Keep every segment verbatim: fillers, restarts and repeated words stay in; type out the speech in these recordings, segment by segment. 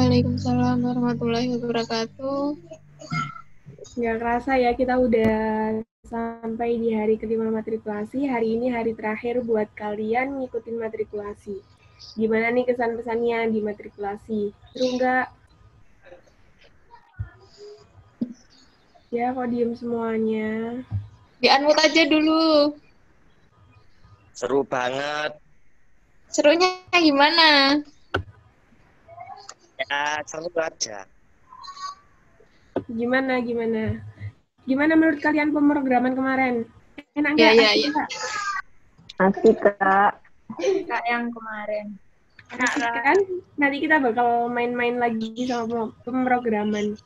Waalaikumsalam warahmatullahi wabarakatuh. Nggak kerasa ya, kita udah sampai di hari kelima matrikulasi. Hari ini hari terakhir buat kalian ngikutin matrikulasi. Gimana nih kesan-pesannya di matrikulasi? Seru nggak? Ya, kok diem semuanya? Di-unmute aja dulu. Seru banget. Serunya gimana? Ya, seru aja. Gimana, gimana? Gimana menurut kalian pemrograman kemarin? Enak Ya, nggak? ya, Asik ya. nggak? Asik, Kak. Kak yang kemarin. Asik kan? Nanti kita bakal main-main lagi sama pemrograman.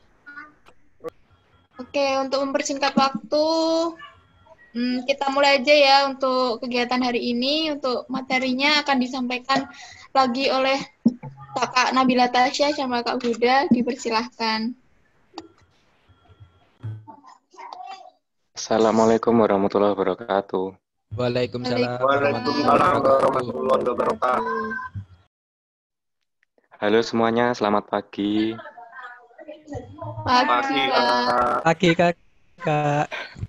Oke, untuk mempersingkat waktu, hmm, kita mulai aja ya untuk kegiatan hari ini. Untuk materinya akan disampaikan lagi oleh Kakak Nabila Tasya sama Kak Huda. Dipersilahkan. Assalamualaikum warahmatullahi wabarakatuh. Waalaikumsalam Waalaikumsalam warahmatullahi wabarakatuh. Halo semuanya, selamat pagi. Pagi, Kak. Pagi kakak.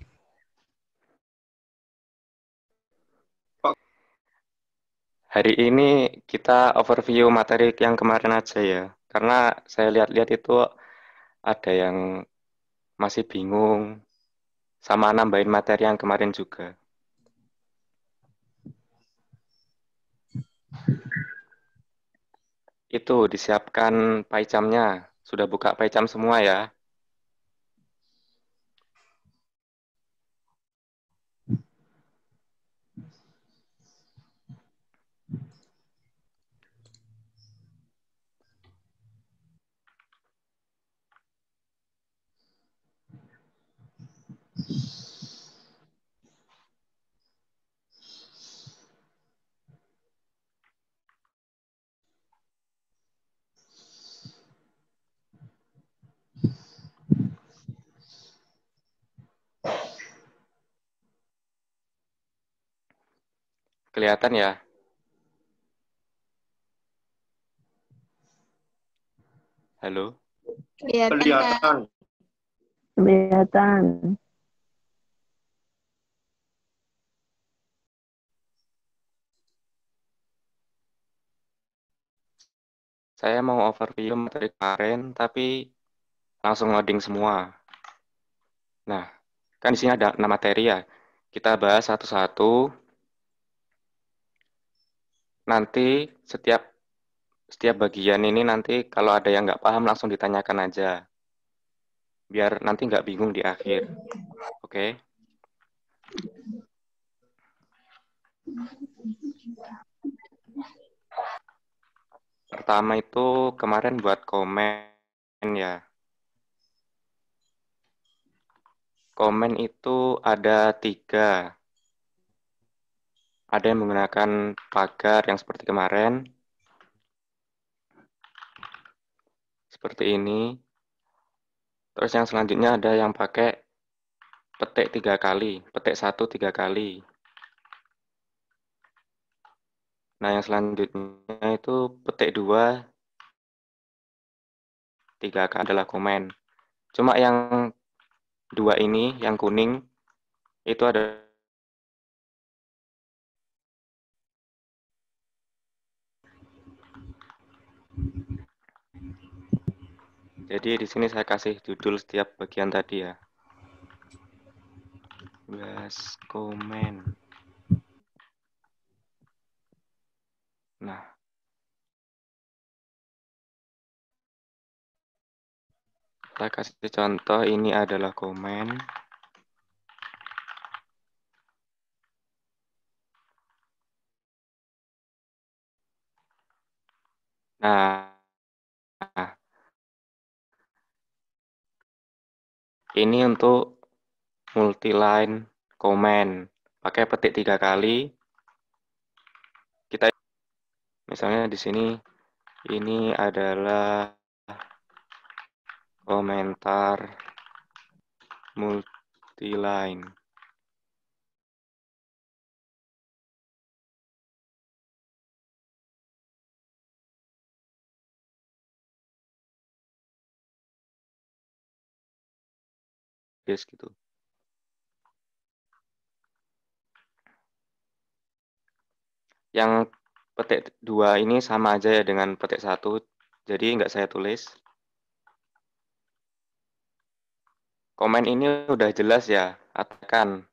Hari ini kita overview materi yang kemarin aja ya. Karena saya lihat-lihat itu ada yang masih bingung sama nambahin materi yang kemarin juga. Itu disiapkan PyCharm-nya. Sudah buka PyCharm semua ya? Kelihatan ya? Halo? Kelihatan, Kak. Kelihatan. Kelihatan. Saya mau overview materi kemarin, tapi langsung loading semua. Nah, kan di sini ada enam materi ya. Kita bahas satu-satu. Nanti setiap setiap bagian ini nanti kalau ada yang nggak paham langsung ditanyakan aja. Biar nanti nggak bingung di akhir. Oke? Pertama itu kemarin buat komen ya. Komen itu ada tiga. Ada yang menggunakan pagar yang seperti kemarin. Seperti ini. Terus yang selanjutnya ada yang pakai petik tiga kali. Petik satu tiga kali. Nah, yang selanjutnya itu petik dua tiga kali adalah komen. Cuma yang dua ini, yang kuning, itu ada jadi di sini saya kasih judul setiap bagian tadi ya. Bahas komen. Nah, saya kasih contoh ini adalah komen. Nah, ini untuk multi-line komen. Pakai petik tiga kali. Kita misalnya di sini ini adalah komentar multi-line. database gitu. Yang petik dua ini sama aja ya dengan petik satu, jadi nggak saya tulis. Komen ini udah jelas ya, katakan.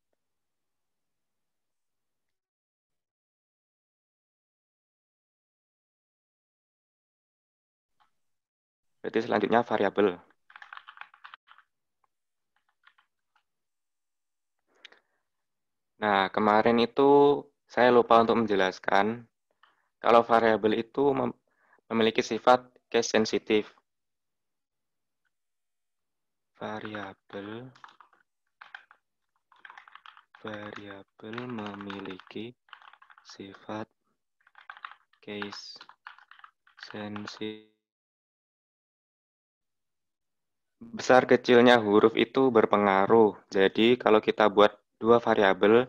Berarti selanjutnya variabel. Nah, kemarin itu saya lupa untuk menjelaskan kalau variabel itu mem- memiliki sifat case sensitif. Variabel variabel memiliki sifat case sensitif. Besar kecilnya huruf itu berpengaruh. Jadi kalau kita buat dua variabel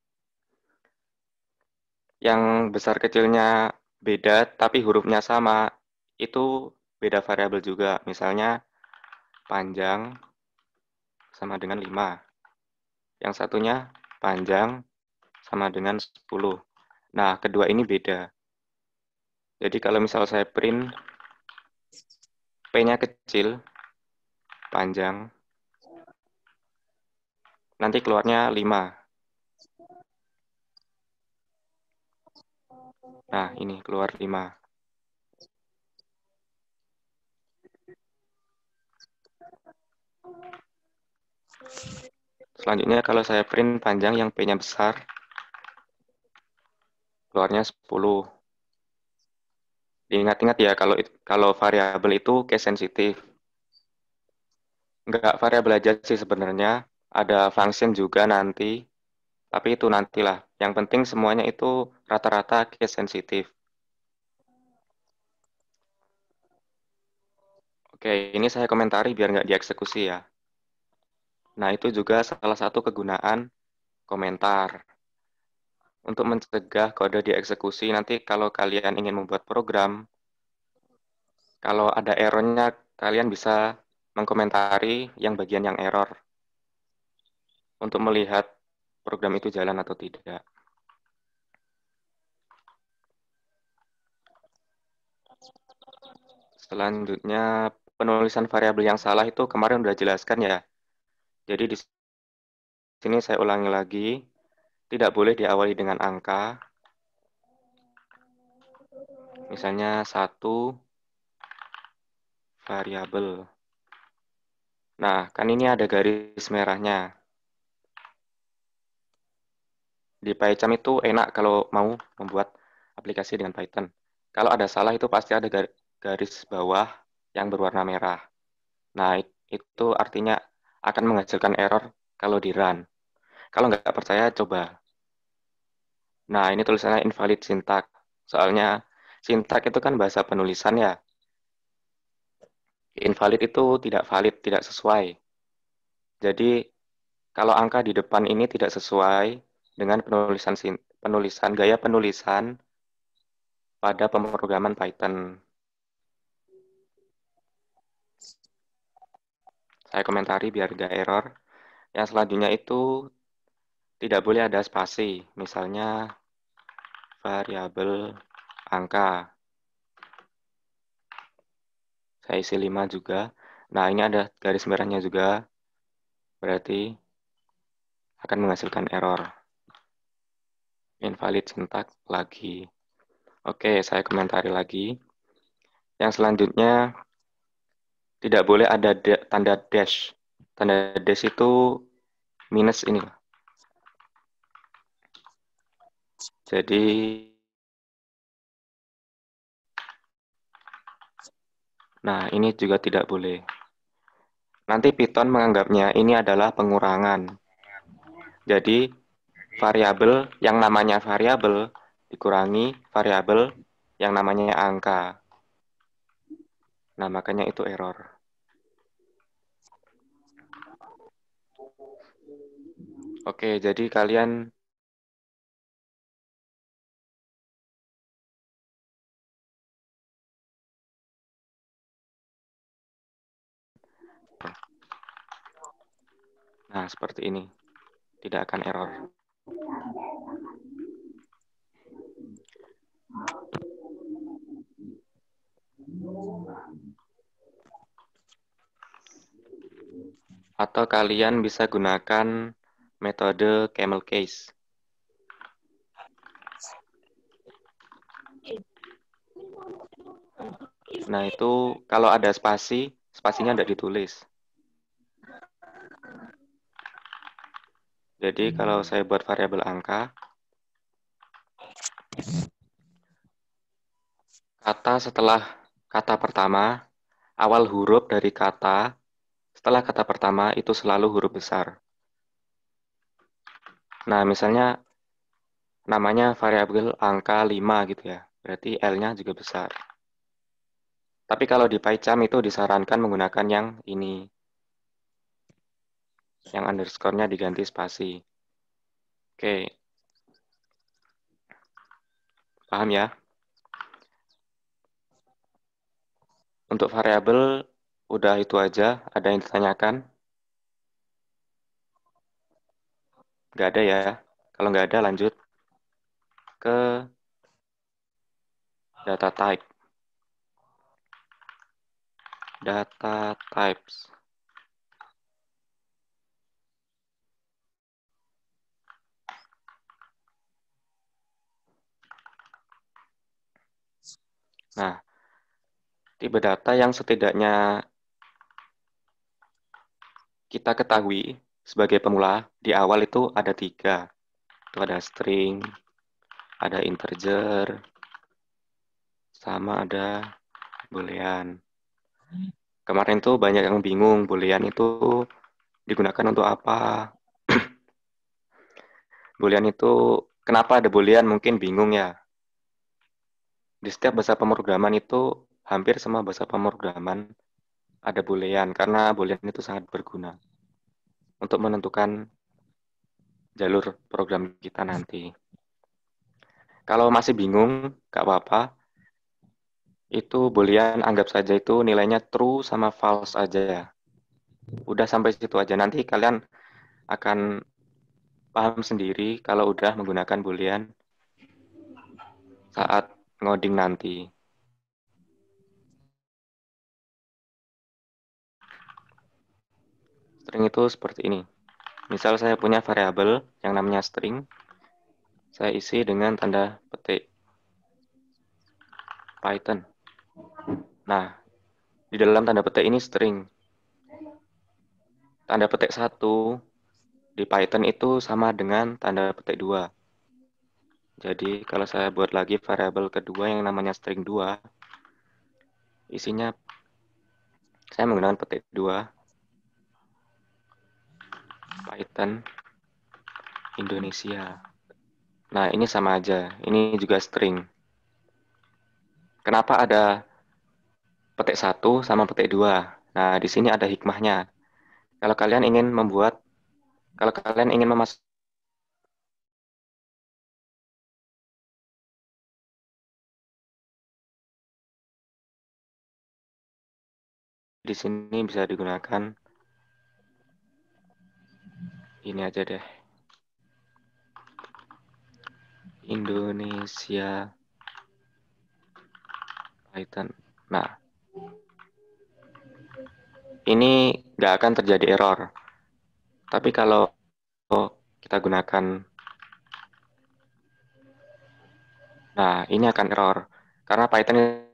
yang besar kecilnya beda tapi hurufnya sama, itu beda variabel juga. Misalnya panjang sama dengan lima. Yang satunya panjang sama dengan sepuluh. Nah, kedua ini beda. Jadi kalau misal saya print P-nya kecil, panjang, nanti keluarnya lima. Nah, ini keluar lima. Selanjutnya kalau saya print panjang yang P-nya besar, keluarnya sepuluh. Diingat-ingat ya, kalau kalau variabel itu case sensitif. Enggak variabel aja sih sebenarnya, ada function juga nanti, tapi itu nantilah. Yang penting semuanya itu rata-rata case sensitif. Oke, ini saya komentari biar nggak dieksekusi ya. Nah, itu juga salah satu kegunaan komentar. Untuk mencegah kode dieksekusi, nanti kalau kalian ingin membuat program, kalau ada errornya, kalian bisa mengkomentari yang bagian yang error untuk melihat program itu jalan atau tidak. Selanjutnya, penulisan variabel yang salah itu kemarin udah jelaskan ya. Jadi di sini saya ulangi lagi, tidak boleh diawali dengan angka. Misalnya satu variabel. Nah, kan ini ada garis merahnya. Di PyCharm itu enak kalau mau membuat aplikasi dengan Python. Kalau ada salah itu pasti ada garis bawah yang berwarna merah. Nah, itu artinya akan menghasilkan error kalau di run. Kalau nggak percaya, coba. Nah, ini tulisannya invalid syntax. Soalnya syntax itu kan bahasa penulisan ya. Invalid itu tidak valid, tidak sesuai. Jadi, kalau angka di depan ini tidak sesuai dengan penulisan penulisan gaya penulisan pada pemrograman Python. Saya komentari biar nggak error. Yang selanjutnya itu tidak boleh ada spasi. Misalnya variabel angka. Saya isi lima juga. Nah, ini ada garis merahnya juga. Berarti akan menghasilkan error. Invalid syntax lagi. Oke, saya komentari lagi. Yang selanjutnya, tidak boleh ada tanda dash. Tanda dash itu minus ini. Jadi, nah ini juga tidak boleh. Nanti Python menganggapnya ini adalah pengurangan. Jadi, variabel yang namanya variabel dikurangi variabel yang namanya angka. Nah, makanya itu error. Oke, jadi kalian Nah, seperti ini. Tidak akan error. Atau kalian bisa gunakan metode camel case. Nah, itu kalau ada spasi, spasinya tidak ditulis. Jadi kalau saya buat variabel angka, kata setelah kata pertama, awal huruf dari kata, setelah kata pertama itu selalu huruf besar. Nah, misalnya namanya variabel angka lima gitu ya, berarti L-nya juga besar. Tapi kalau di PyCharm itu disarankan menggunakan yang ini, yang underscore-nya diganti spasi. Oke, paham ya? Untuk variabel, udah itu aja. Ada yang ditanyakan? Nggak ada ya? Kalau nggak ada, lanjut ke data type. Data types. Nah, tipe data yang setidaknya kita ketahui sebagai pemula di awal itu ada tiga. Itu ada string, ada integer, sama ada boolean. Kemarin tuh banyak yang bingung, boolean itu digunakan untuk apa? Boolean itu, kenapa ada boolean? Mungkin bingung ya. Di setiap bahasa pemrograman itu, hampir semua bahasa pemrograman ada boolean, karena boolean itu sangat berguna untuk menentukan jalur program kita nanti. Kalau masih bingung, nggak apa-apa. Itu boolean anggap saja itu nilainya true sama false aja ya. Udah sampai situ aja. Nanti kalian akan paham sendiri kalau udah menggunakan boolean saat ngoding nanti. String itu seperti ini. Misal saya punya variabel yang namanya string. Saya isi dengan tanda petik Python. Nah, di dalam tanda petik ini string. Tanda petik satu di Python itu sama dengan tanda petik dua. Jadi kalau saya buat lagi variabel kedua yang namanya string dua, isinya saya menggunakan petik dua, Python Indonesia. Nah, ini sama aja. Ini juga string. Kenapa ada petik satu sama petik dua? Nah, di sini ada hikmahnya. Kalau kalian ingin membuat, kalau kalian ingin memasuk di sini bisa digunakan ini aja deh. Indonesia Python. Nah, ini nggak akan terjadi error. Tapi kalau kita gunakan, nah ini akan error. Karena Python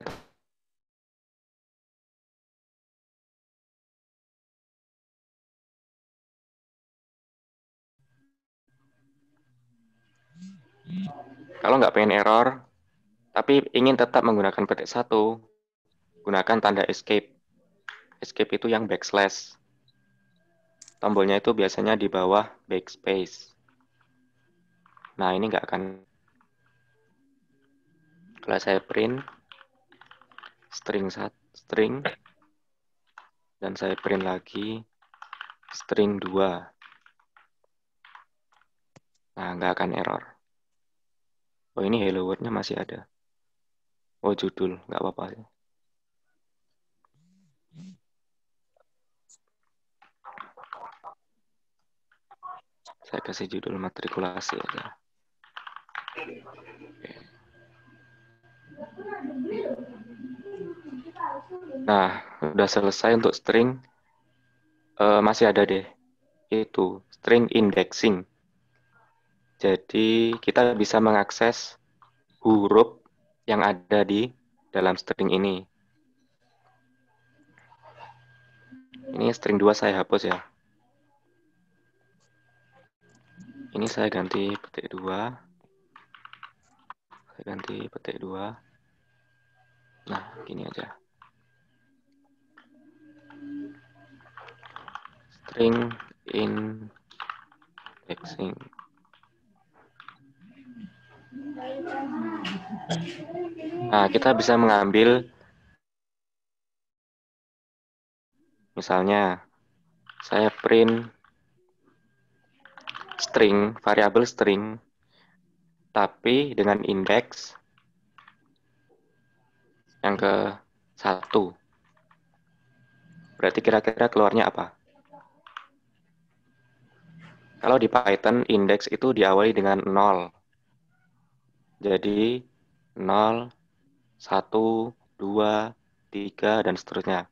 kalau nggak pengen error, tapi ingin tetap menggunakan petik satu, gunakan tanda escape. Escape itu yang backslash. Tombolnya itu biasanya di bawah backspace. Nah, ini nggak akan. Kalau saya print string string dan saya print lagi string dua. Nah, nggak akan error. Oh, ini hello world-nya masih ada. Oh, judul, nggak apa-apa. Saya kasih judul matrikulasi aja. Oke. Nah, udah selesai untuk string. Uh, masih ada deh. Itu string indexing. Jadi kita bisa mengakses huruf yang ada di dalam string ini. Ini string dua saya hapus ya. Ini saya ganti petik dua. Saya ganti petik dua. Nah, gini aja. String indexing. Nah, kita bisa mengambil, misalnya, saya print string, variabel string, tapi dengan indeks yang ke satu. Berarti kira-kira keluarnya apa? Kalau di Python, indeks itu diawali dengan nol. Jadi, nol, satu, dua, tiga, dan seterusnya.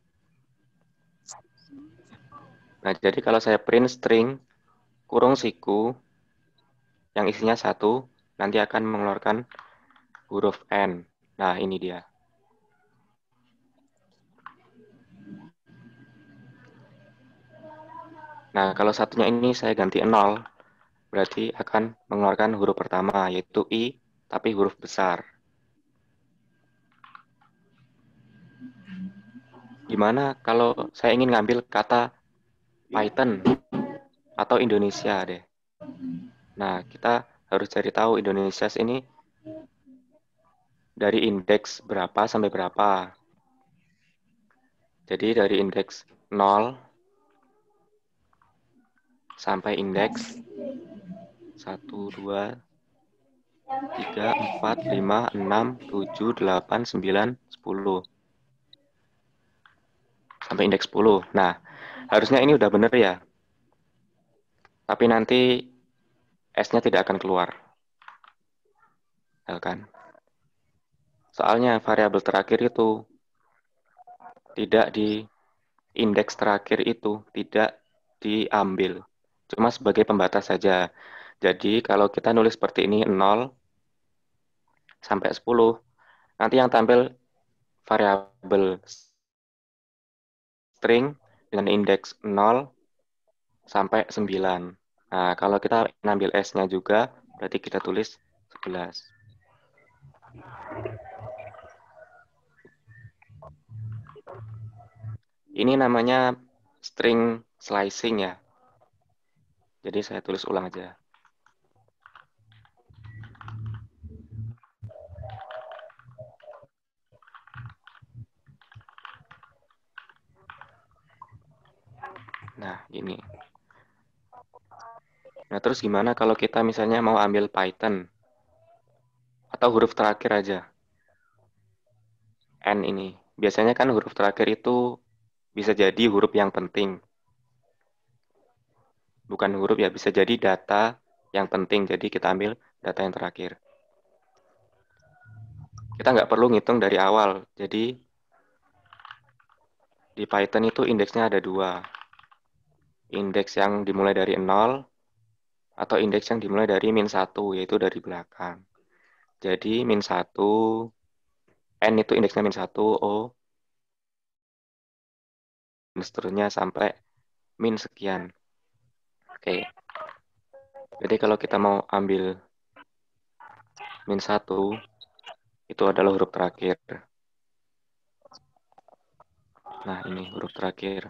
Nah, jadi kalau saya print string, kurung siku, yang isinya satu, nanti akan mengeluarkan huruf N. Nah, ini dia. Nah, kalau satunya ini saya ganti nol, berarti akan mengeluarkan huruf pertama, yaitu I, tapi huruf besar. Gimana kalau saya ingin ngambil kata Python atau Indonesia deh. Nah, kita harus cari tahu Indonesia ini dari indeks berapa sampai berapa. Jadi dari indeks nol sampai indeks satu, dua, tiga, empat, lima, enam, tujuh, delapan, sembilan, sepuluh. Sampai indeks sepuluh. Nah, harusnya ini udah bener ya. Tapi nanti S-nya tidak akan keluar. Ya kan? Soalnya variabel terakhir itu tidak di indeks terakhir itu tidak diambil. Cuma sebagai pembatas saja. Jadi kalau kita nulis seperti ini nol sampai sepuluh, nanti yang tampil variabel string dengan indeks nol sampai sembilan. Nah, kalau kita ambil S-nya juga, berarti kita tulis sebelas. Ini namanya string slicing ya. Jadi saya tulis ulang aja. Nah, ini. Nah, terus gimana kalau kita misalnya mau ambil Python? Atau huruf terakhir aja. N ini. Biasanya kan huruf terakhir itu bisa jadi huruf yang penting. Bukan huruf ya, bisa jadi data yang penting. Jadi kita ambil data yang terakhir. Kita nggak perlu ngitung dari awal. Jadi di Python itu indeksnya ada dua. Indeks yang dimulai dari nol atau indeks yang dimulai dari min satu, yaitu dari belakang. Jadi min satu, N itu indeksnya min satu, O, dan seterusnya sampai min sekian. Oke. Jadi kalau kita mau ambil min satu, itu adalah huruf terakhir. Nah, ini huruf terakhir.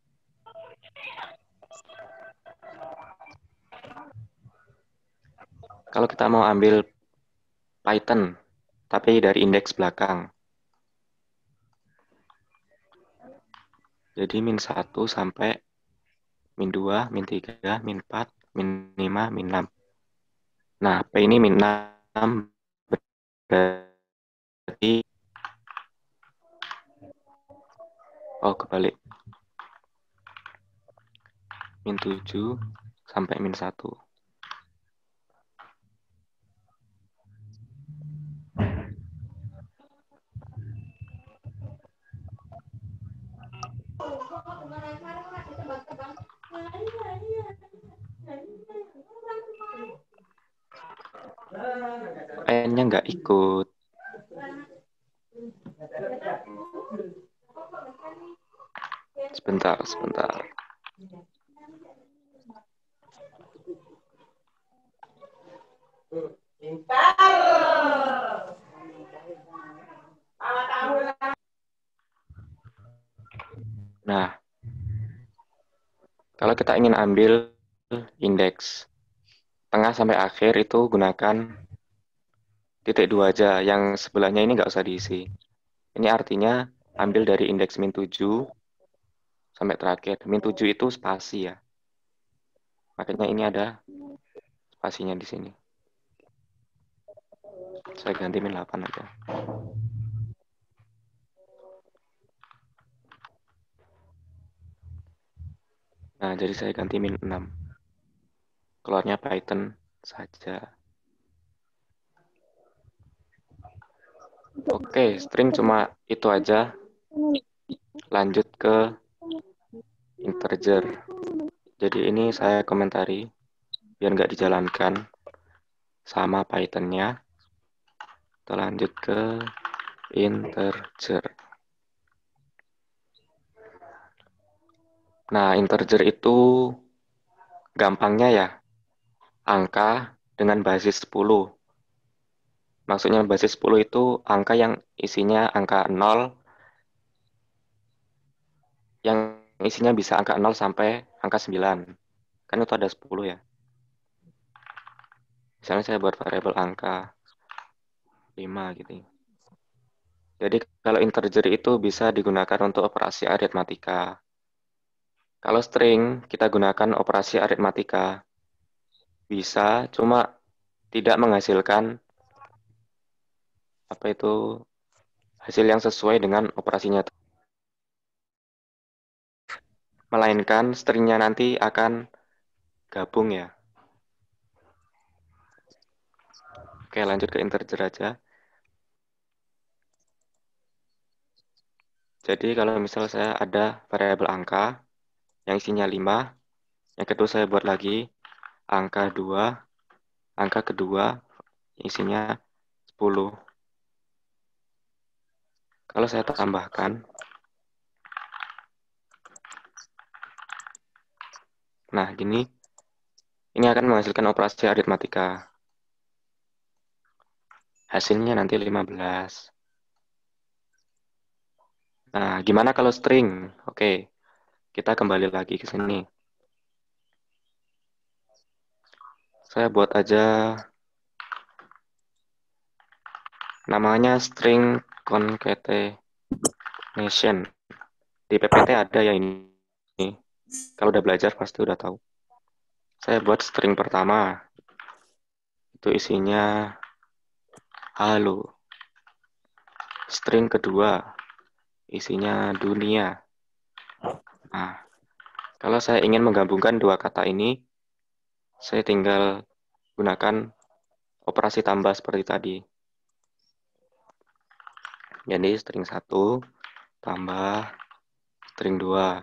Kalau kita mau ambil Python, tapi dari indeks belakang. Jadi min satu sampai min dua, min tiga, min empat, min lima, min enam. Nah, P ini min enam berarti oh kebalik. Min tujuh sampai min satu. N-nya nggak ikut. Sebentar, sebentar. Nah, kalau kita ingin ambil indeks tengah sampai akhir itu gunakan titik dua aja. Yang sebelahnya ini nggak usah diisi. Ini artinya ambil dari indeks min tujuh sampai terakhir. Min tujuh itu spasi ya. Makanya ini ada spasinya di sini. Saya ganti min delapan aja. Nah, jadi saya ganti min enam. Keluarnya Python saja. Oke, string cuma itu aja. Lanjut ke integer. Jadi ini saya komentari biar nggak dijalankan sama Python-nya. Kita lanjut ke integer. Nah, integer itu gampangnya ya angka dengan basis sepuluh. Maksudnya basis sepuluh itu angka yang isinya angka nol, yang isinya bisa angka nol sampai angka sembilan. Kan itu ada sepuluh ya. Misalnya saya buat variabel angka lima gitu. Jadi kalau integer itu bisa digunakan untuk operasi aritmatika. Kalau string kita gunakan operasi aritmatika. Bisa, cuma tidak menghasilkan apa itu hasil yang sesuai dengan operasinya. Melainkan stringnya nanti akan gabung ya. Oke, lanjut ke integer aja. Jadi kalau misal saya ada variabel angka yang isinya lima, yang kedua saya buat lagi angka dua, angka kedua isinya sepuluh. Kalau saya tambahkan, nah gini, ini akan menghasilkan operasi aritmatika. Hasilnya nanti lima belas. Nah, gimana kalau string? Oke, kita kembali lagi ke sini. Saya buat aja namanya string concatenation. Di P P T ada ya ini. Kalau udah belajar pasti udah tahu. Saya buat string pertama. Itu isinya halo. String kedua isinya dunia. Nah, kalau saya ingin menggabungkan dua kata ini, saya tinggal gunakan operasi tambah seperti tadi. Jadi string satu tambah string dua.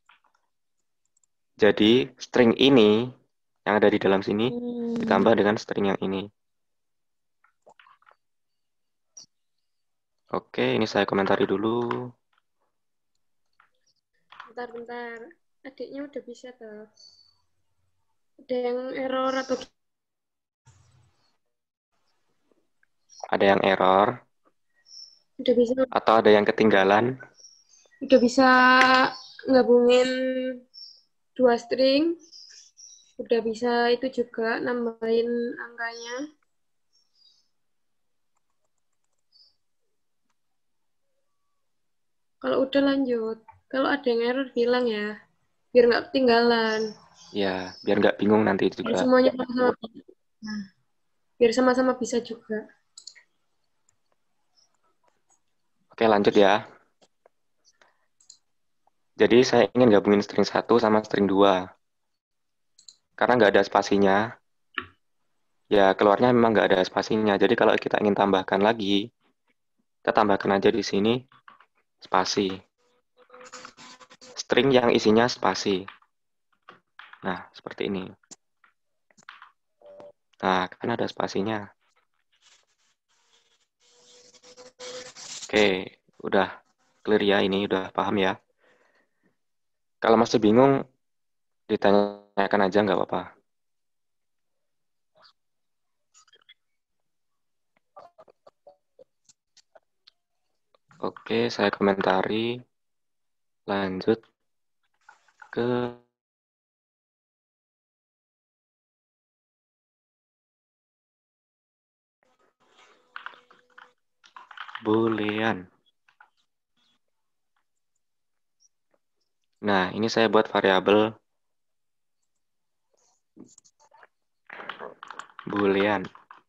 Jadi string ini yang ada di dalam sini ditambah dengan string yang ini. Oke, ini saya komentari dulu. Bentar-bentar, adiknya udah bisa tuh. Ada yang error atau Ada yang error udah bisa atau ada yang ketinggalan? udah bisa gabungin dua string, udah bisa itu juga nambahin angkanya. Kalau udah lanjut, kalau ada yang error bilang ya, biar nggak ketinggalan. Ya, biar nggak bingung nanti Biar juga. semuanya sama-sama, nah, biar sama-sama bisa juga. Oke, lanjut ya. Jadi saya ingin gabungin string satu sama string dua. Karena nggak ada spasinya, ya keluarnya memang nggak ada spasinya. Jadi kalau kita ingin tambahkan lagi, kita tambahkan aja di sini spasi. string yang isinya spasi. Nah, seperti ini. Nah, kan ada spasinya. Oke, udah clear ya ini, udah paham ya. Kalau masih bingung, ditanyakan aja nggak apa-apa. Oke, saya komentari. Lanjut ke boolean. Nah, ini saya buat variabel boolean.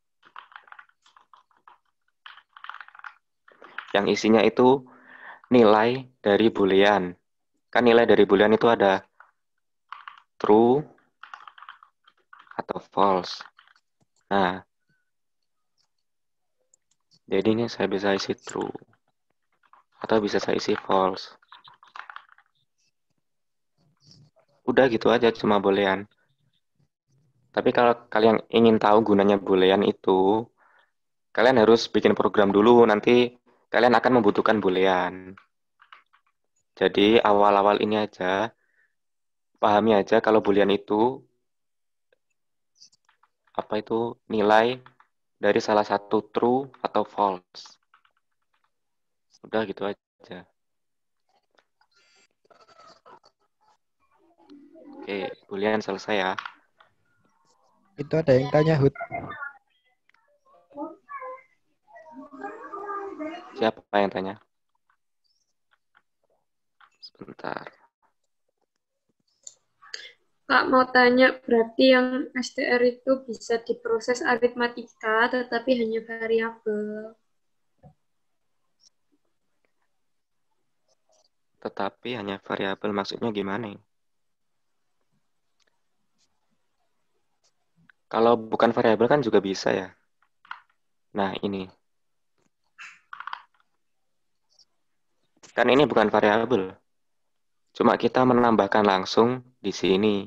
Yang isinya itu nilai dari boolean. Kan nilai dari boolean itu ada true atau false. Nah, jadi ini saya bisa isi true. Atau bisa saya isi false. Udah gitu aja, cuma boolean. Tapi kalau kalian ingin tahu gunanya boolean itu, kalian harus bikin program dulu, nanti kalian akan membutuhkan boolean. Jadi awal-awal ini aja, pahami aja kalau boolean itu, apa itu nilai dari salah satu true atau false. Udah gitu aja. Oke, boolean selesai ya. Itu ada yang tanya, Hud. Siapa yang tanya? Sebentar. Kak mau tanya, berarti yang S T R itu bisa diproses aritmatika, tetapi hanya variabel. Tetapi hanya variabel, maksudnya gimana? Kalau bukan variabel kan juga bisa ya. Nah, ini. Kan ini bukan variabel. Cuma kita menambahkan langsung di sini.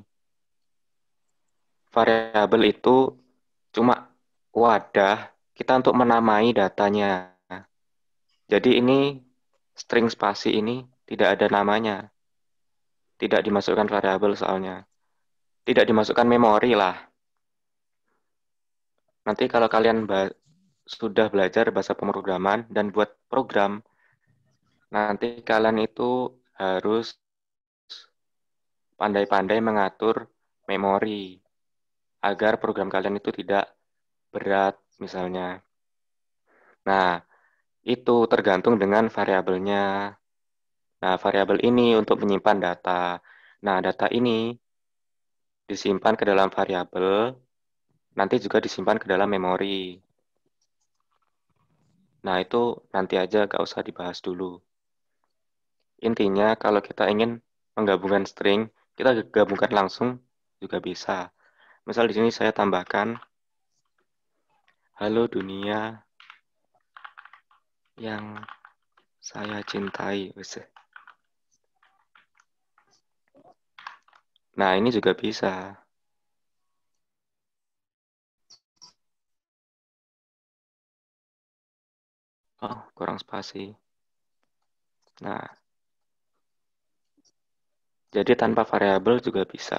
Variabel itu cuma wadah kita untuk menamai datanya. Jadi ini string spasi ini tidak ada namanya. Tidak dimasukkan variabel soalnya. Tidak dimasukkan memori lah. Nanti kalau kalian sudah belajar bahasa pemrograman dan buat program, nanti kalian itu harus pandai-pandai mengatur memori agar program kalian itu tidak berat misalnya. Nah, itu tergantung dengan variabelnya. Nah, variabel ini untuk menyimpan data. Nah, data ini disimpan ke dalam variabel, nanti juga disimpan ke dalam memori. Nah, itu nanti aja, gak usah dibahas dulu. Intinya, kalau kita ingin menggabungkan string, kita gabungkan langsung juga bisa. Misal di sini saya tambahkan, halo dunia yang saya cintai. Nah, ini juga bisa. Oh, kurang spasi. Nah, jadi tanpa variabel juga bisa.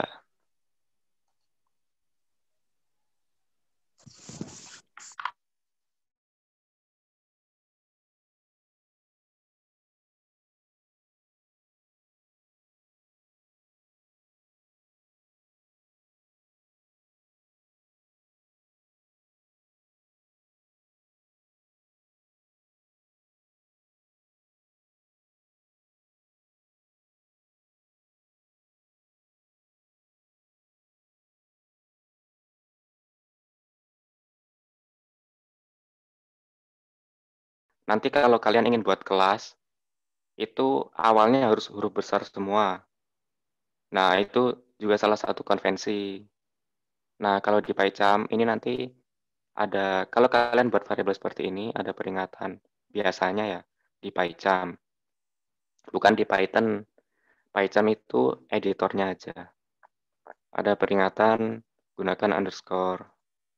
Nanti kalau kalian ingin buat kelas, itu awalnya harus huruf besar semua. Nah, itu juga salah satu konvensi. Nah, kalau di PyCharm ini nanti ada, kalau kalian buat variabel seperti ini, ada peringatan. Biasanya ya, di PyCharm. Bukan di Python. PyCharm itu editornya aja. Ada peringatan, gunakan underscore.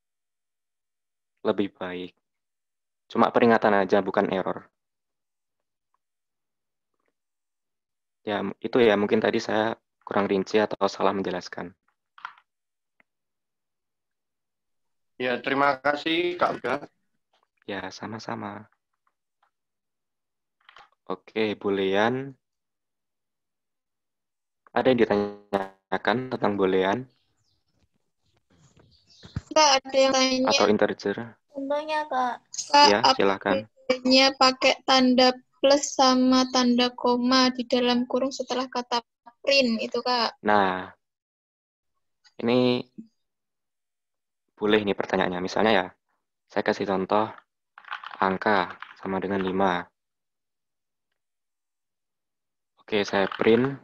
Lebih baik. Cuma peringatan aja, bukan error. Ya, itu ya mungkin tadi saya kurang rinci atau salah menjelaskan. Ya, terima kasih Kak Uga. Ya, sama-sama. Oke, boolean. Ada yang ditanyakan tentang boolean Kak, ada yang tanya. atau integer? Contohnya, Kak. Kak, Ya, apa silakan. bedanya pakai tanda plus sama tanda koma di dalam kurung setelah kata print itu, Kak? Nah, ini boleh nih pertanyaannya. Misalnya ya, saya kasih contoh angka sama dengan lima. Oke, saya print.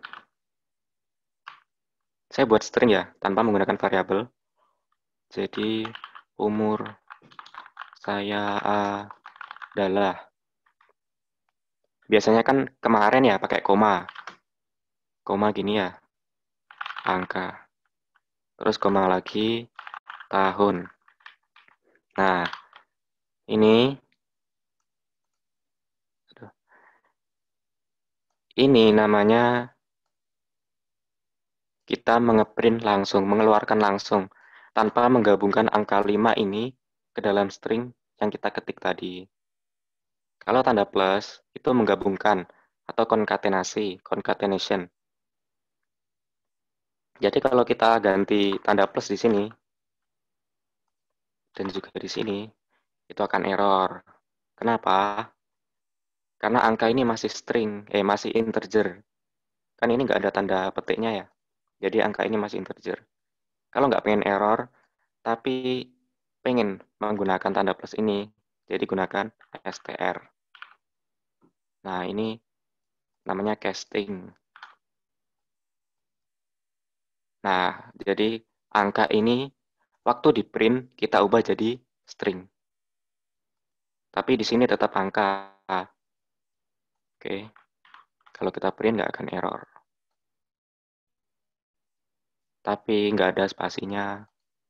Saya buat string ya, tanpa menggunakan variabel. Jadi, umur saya adalah. Biasanya kan kemarin ya pakai koma. Koma gini ya, angka. Terus koma lagi, tahun. Nah, ini ini namanya kita mengeprint langsung, mengeluarkan langsung, tanpa menggabungkan angka lima ini ke dalam string yang kita ketik tadi. Kalau tanda plus, itu menggabungkan atau konkatenasi, concatenation. Jadi kalau kita ganti tanda plus di sini, dan juga di sini, itu akan error. Kenapa? Karena angka ini masih string, eh masih integer. Kan ini nggak ada tanda petiknya ya. Jadi angka ini masih integer. Kalau nggak pengen error, tapi pengen menggunakan tanda plus ini, jadi gunakan str. Nah, ini namanya casting. Nah, jadi angka ini waktu di print kita ubah jadi string. Tapi di sini tetap angka. Oke. Kalau kita print nggak akan error. Tapi nggak ada spasinya.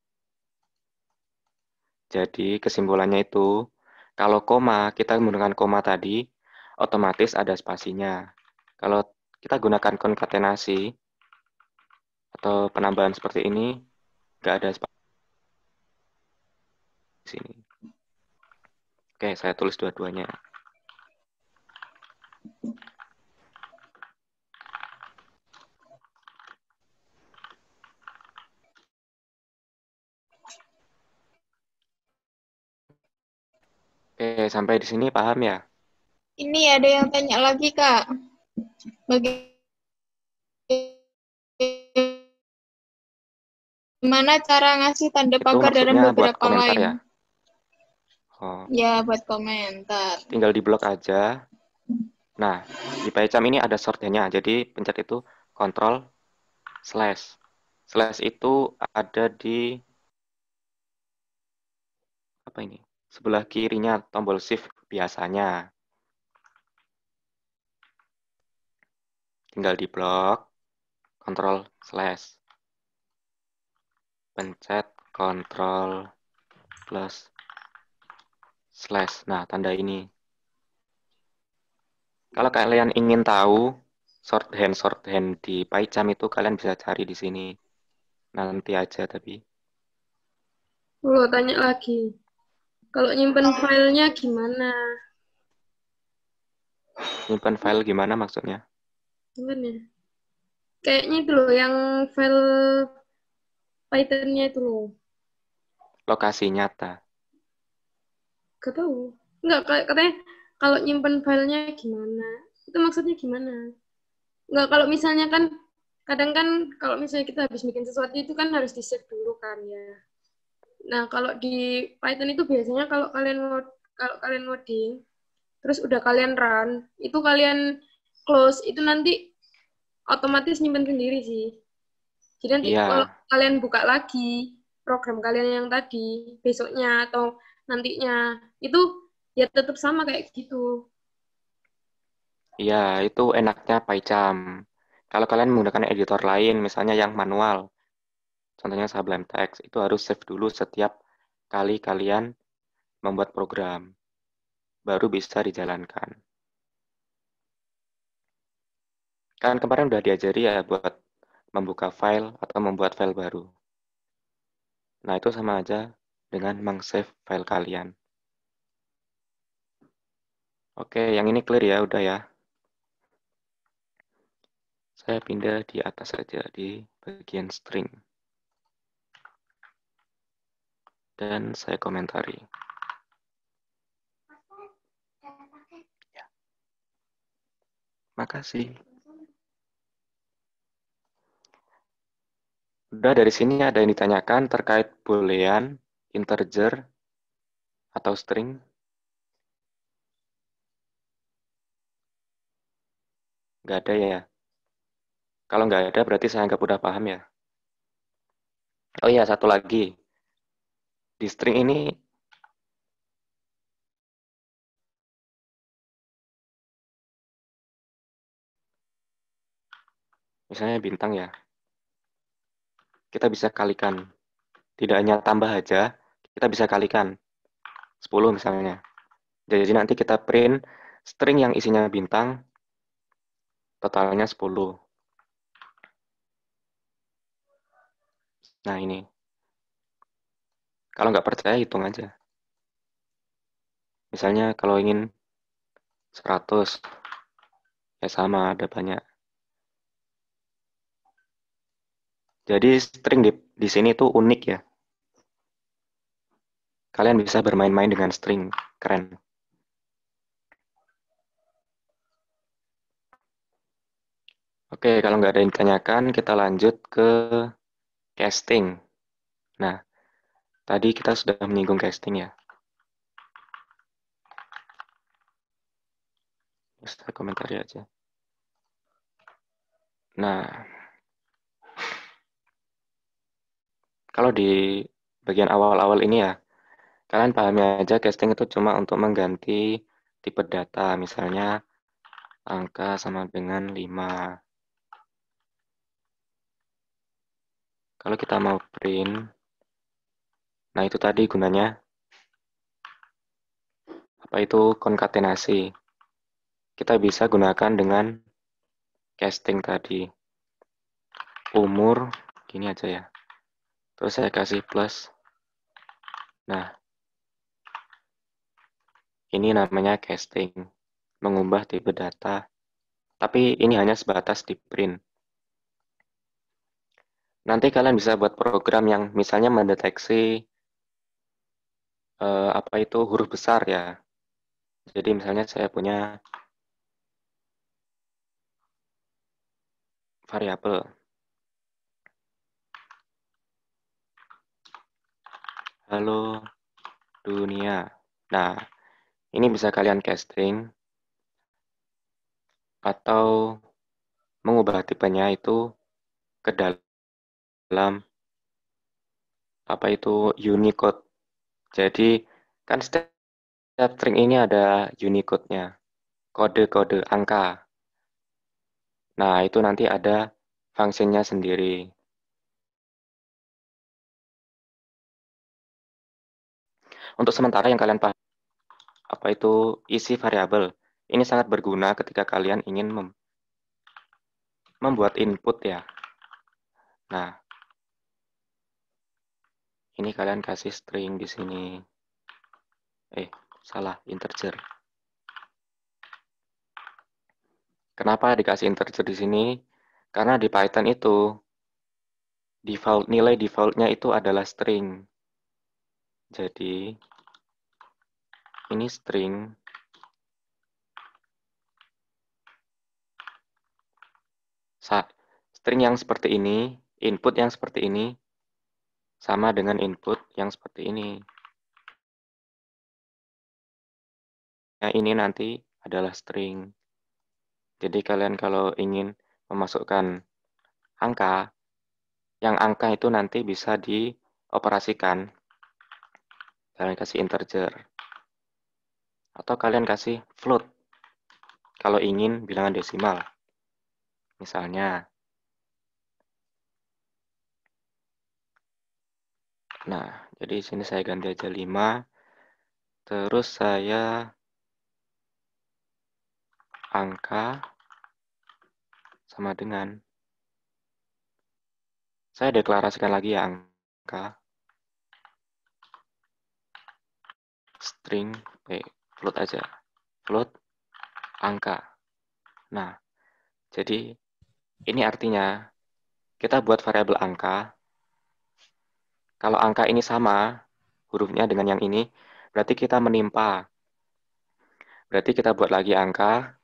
Jadi kesimpulannya itu, kalau koma, kita menggunakan koma tadi, otomatis ada spasinya. Kalau kita gunakan konkatenasi, atau penambahan seperti ini, nggak ada spasi di sini. Oke, saya tulis dua-duanya. Oke, sampai di sini paham ya? Ini ada yang tanya lagi, Kak. Bagaimana cara ngasih tanda Itu pagar dalam maksudnya buat beberapa komentar line? ya? Oh, Ya, buat komentar. tinggal di blok aja. Nah, di PyCharm ini ada shorthandnya, jadi pencet itu Ctrl slash. Slash itu ada di apa ini? Sebelah kirinya tombol shift biasanya. Tinggal di blok, Ctrl slash. Pencet Ctrl plus slash. Nah, tanda ini. Kalau kalian ingin tahu shorthand shorthand di PyCharm itu kalian bisa cari di sini. Nanti aja tapi. Oh, tanya lagi. Kalau nyimpen filenya gimana? Nyimpan file gimana maksudnya? Gimana? Kayaknya itu loh, yang file Python-nya itu loh. Lokasi nyata. Gak tahu. Enggak, katanya kalau nyimpen filenya gimana? Itu maksudnya gimana? Enggak, kalau misalnya kan, kadang kan kalau misalnya kita habis bikin sesuatu itu kan harus di-save dulu kan ya. Nah, kalau di Python itu biasanya kalau kalian kalau kalian ngoding, terus udah kalian run, itu kalian close, itu nanti otomatis nyimpen sendiri sih. Jadi nanti Iya. kalau kalian buka lagi program kalian yang tadi, besoknya atau nantinya, itu ya tetap sama kayak gitu. Iya, itu enaknya PyCharm. Kalau kalian menggunakan editor lain, misalnya yang manual, contohnya Sublime Text, itu harus save dulu setiap kali kalian membuat program, baru bisa dijalankan. Kan kemarin udah diajari ya buat membuka file atau membuat file baru. Nah, itu sama aja dengan meng-save file kalian. Oke, yang ini clear ya, udah ya. Saya pindah di atas saja, di bagian string. Dan saya komentari. Ya. Makasih. Udah, dari sini ada yang ditanyakan terkait boolean, integer, atau string. Nggak ada ya. Kalau nggak ada, berarti saya anggap udah paham ya. Oh iya, satu lagi. Di string ini, misalnya bintang ya, kita bisa kalikan. Tidak hanya tambah aja, kita bisa kalikan. sepuluh misalnya. Jadi nanti kita print string yang isinya bintang, totalnya sepuluh. Nah ini. Kalau nggak percaya, hitung aja. Misalnya kalau ingin seratus, ya sama, ada banyak. Jadi string di, di sini tuh unik ya. Kalian bisa bermain-main dengan string, keren. Oke, kalau nggak ada yang ditanyakan, kita lanjut ke casting. Nah, tadi kita sudah menyinggung casting ya. Bisa komentari aja. Nah, kalau di bagian awal-awal ini ya, kalian pahami aja casting itu cuma untuk mengganti tipe data, misalnya angka sama dengan lima. Kalau kita mau print, nah itu tadi gunanya, apa itu konkatenasi. Kita bisa gunakan dengan casting tadi. Umur, gini aja ya. Terus saya kasih plus. Nah, ini namanya casting, mengubah tipe data. Tapi ini hanya sebatas di print. Nanti kalian bisa buat program yang misalnya mendeteksi eh, apa itu huruf besar ya. Jadi misalnya saya punya variabel. Halo dunia. Nah, ini bisa kalian casting atau mengubah tipenya itu ke dalam apa itu Unicode. Jadi kan setiap string ini ada Unicode-nya, kode-kode angka. Nah, itu nanti ada fungsinya sendiri. Untuk sementara yang kalian paham, apa itu isi variabel. Ini sangat berguna ketika kalian ingin mem membuat input ya. Nah, ini kalian kasih string di sini. Eh, salah, integer. Kenapa dikasih integer di sini? Karena di Python itu default nilai defaultnya itu adalah string. Jadi ini string. String yang seperti ini, input yang seperti ini, sama dengan input yang seperti ini. Nah, ini nanti adalah string. Jadi kalian kalau ingin memasukkan angka, yang angka itu nanti bisa dioperasikan. Kalian kasih integer. Atau kalian kasih float. Kalau ingin bilangan desimal. Misalnya, nah, jadi sini saya ganti aja lima. Terus saya angka sama dengan, saya deklarasikan lagi ya angka, string, eh, float aja, float, angka. Nah, jadi ini artinya kita buat variabel angka. Kalau angka ini sama hurufnya dengan yang ini, berarti kita menimpa. Berarti kita buat lagi angka.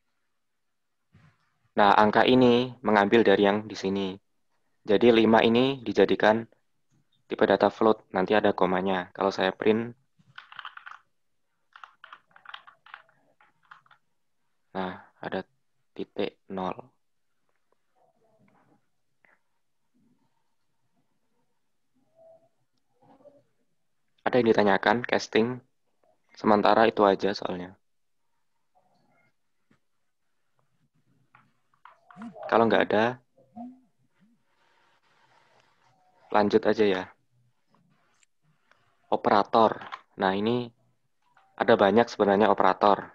Nah, angka ini mengambil dari yang di sini. Jadi lima ini dijadikan tipe data float, nanti ada komanya. Kalau saya print, nah ada titik nol. Ada yang ditanyakan, casting, sementara itu aja soalnya. Kalau nggak ada, lanjut aja ya. Operator. Nah, ini ada banyak sebenarnya operator.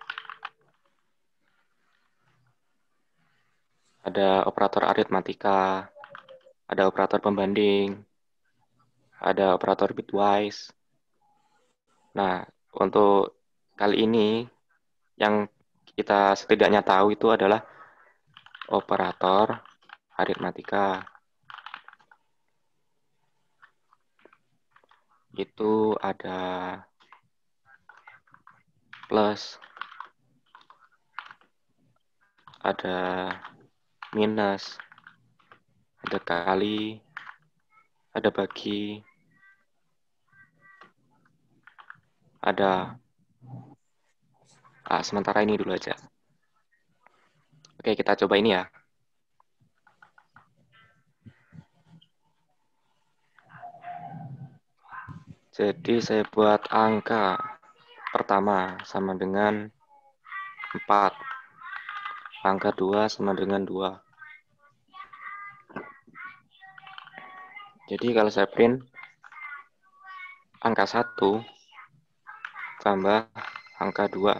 Ada operator aritmatika, ada operator pembanding, ada operator bitwise. Nah, untuk kali ini yang kita setidaknya tahu itu adalah operator aritmatika. Itu ada plus, ada minus, ada kali, ada bagi, ada, ah, sementara ini dulu aja. Oke, kita coba ini ya. Jadi saya buat angka pertama sama dengan empat. Angka dua sama dengan dua. Jadi kalau saya print angka satu tambah angka dua.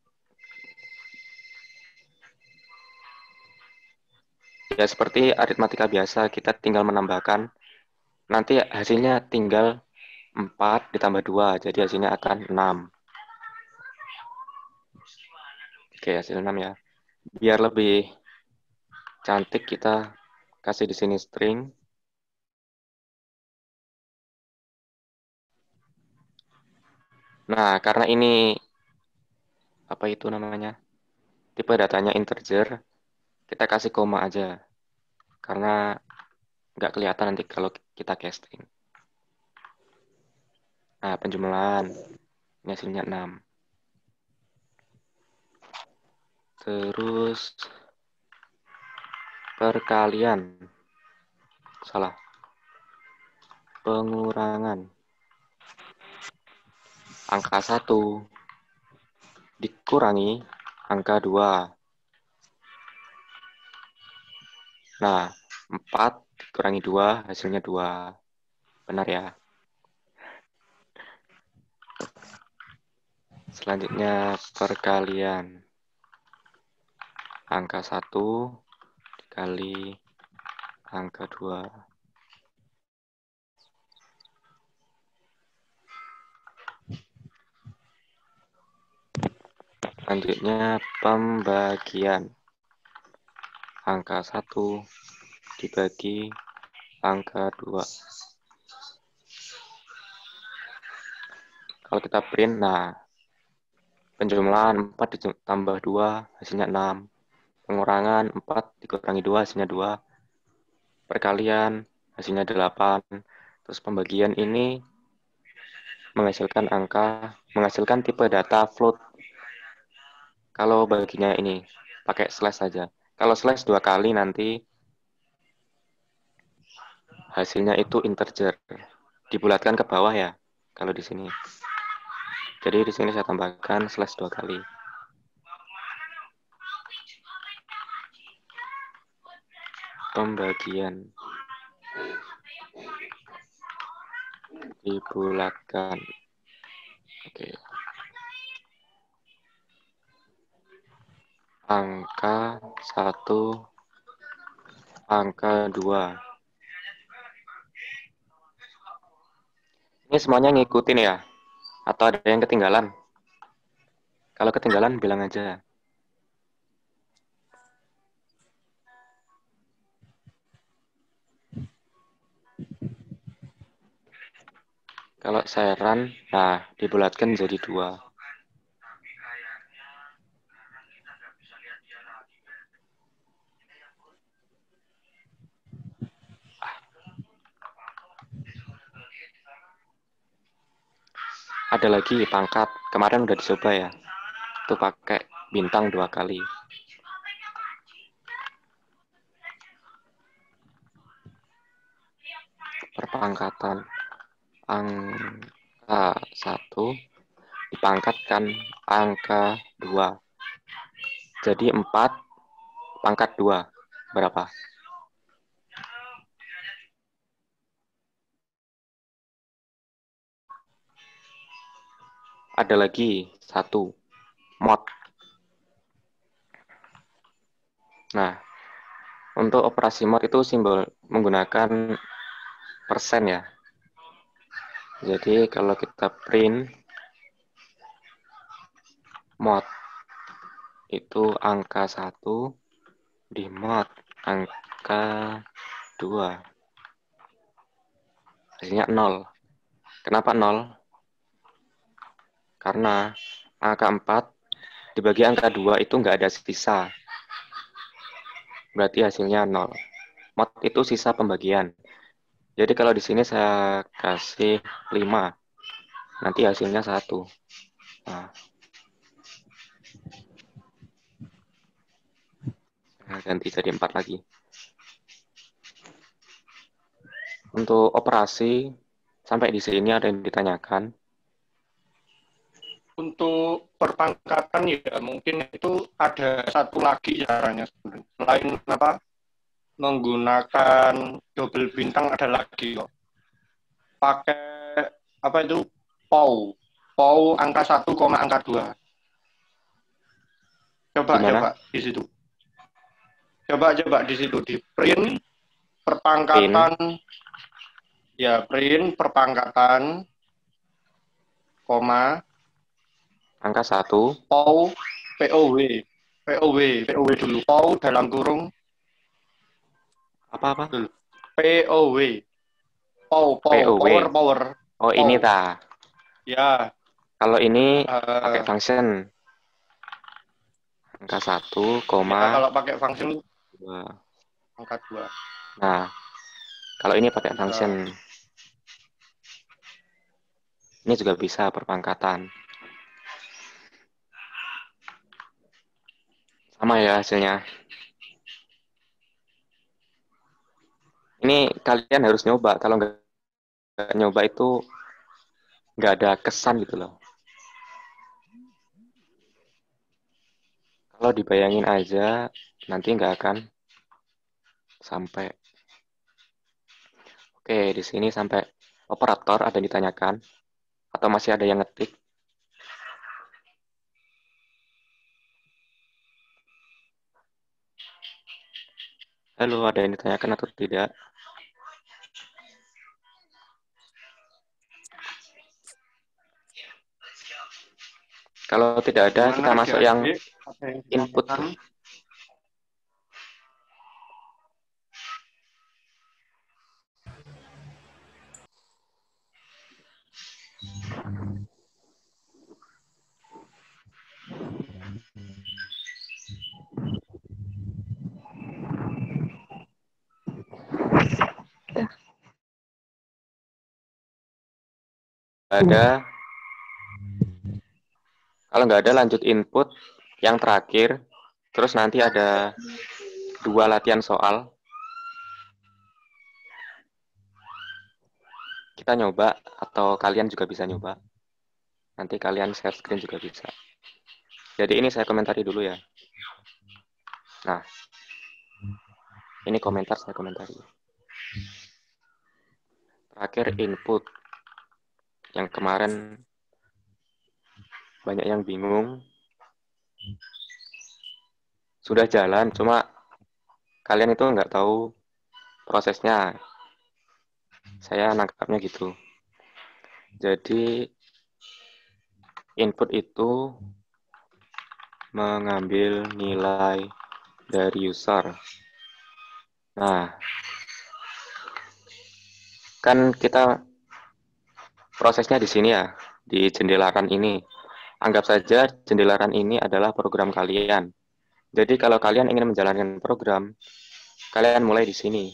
Ya seperti aritmatika biasa, kita tinggal menambahkan. Nanti hasilnya tinggal empat ditambah dua, jadi hasilnya akan enam. Oke, hasil enam ya. Biar lebih cantik kita kasih di sini string. Nah, karena ini apa itu namanya? Tipe datanya integer, kita kasih koma aja. Karena nggak kelihatan nanti kalau kita casting. Nah, penjumlahan. Ini hasilnya enam. Terus perkalian. Salah. Pengurangan. Angka satu dikurangi angka dua. Nah, empat dikurangi dua, hasilnya dua. Benar ya? Selanjutnya perkalian. Angka satu dikali angka dua. Selanjutnya pembagian. Angka satu dibagi angka dua. Kalau kita print, nah, penjumlahan empat ditambah dua, hasilnya enam. Pengurangan empat dikurangi dua, hasilnya dua. Perkalian, hasilnya delapan. Terus pembagian ini menghasilkan angka, menghasilkan tipe data float. Kalau baginya ini, pakai slash saja. Kalau slash dua kali nanti hasilnya itu integer. Dibulatkan ke bawah ya, kalau di sini. Jadi di sini saya tambahkan slash dua kali. pembagian dibulatkan. Oke. Angka satu, angka dua. Ini semuanya ngikutin ya? Atau ada yang ketinggalan? Kalau ketinggalan bilang aja. Kalau saya run, nah dibulatkan jadi dua. Ada lagi pangkat, kemarin udah dicoba ya. Itu pakai bintang dua kali. Perpangkatan angka satu dipangkatkan angka dua. Jadi empat pangkat dua. Berapa? Ada lagi satu mod. Nah, untuk operasi mod itu simbol menggunakan persen ya. Jadi kalau kita print mod itu angka satu di mod angka dua. Hasilnya nol. Kenapa nol? Karena angka empat dibagi angka dua itu nggak ada sisa. Berarti hasilnya nol. Mod itu sisa pembagian. Jadi kalau di sini saya kasih lima, nanti hasilnya satu. Nah, saya ganti jadi empat lagi. Untuk operasi, sampai di sini ada yang ditanyakan. Untuk perpangkatan ya mungkin itu ada satu lagi caranya sebenarnya. Selain apa menggunakan double bintang ada lagi kok. Pakai apa itu P O W. P O W angka satu koma angka dua. Coba Gimana? coba di situ. Coba coba di situ di print perpangkatan print. Ya print perpangkatan koma angka satu P O W P O W P O W P O W dulu P O W dalam kurung apa-apa? P O W P O W power power. Oh, ini ta. Ya. Kalau ini uh, pakai function angka satu koma ya, kalau pakai function dua. Angka dua. Nah, kalau ini pakai function. Nah. Ini juga bisa perpangkatan. Sama ya hasilnya. Ini kalian harus nyoba. Kalau nggak nyoba itu nggak ada kesan gitu loh. Kalau dibayangin aja, nanti nggak akan sampai. Oke, di sini sampai operator ada yang ditanyakan. Atau masih ada yang ngetik? Halo, ada yang ditanyakan atau tidak? Kalau tidak ada, kita masuk yang input. Ada. Kalau nggak ada, lanjut input yang terakhir. Terus nanti ada dua latihan soal. Kita nyoba, atau kalian juga bisa nyoba. Nanti kalian share screen juga bisa. Jadi ini saya komentari dulu ya. Nah, Ini komentar, saya komentari. Terakhir input. Yang kemarin banyak yang bingung. Sudah jalan, cuma kalian itu nggak tahu prosesnya. Saya nangkapnya gitu. Jadi input itu mengambil nilai dari user. Nah, kan kita prosesnya di sini ya, di jendelaran ini. Anggap saja jendelaran ini adalah program kalian. Jadi kalau kalian ingin menjalankan program, kalian mulai di sini.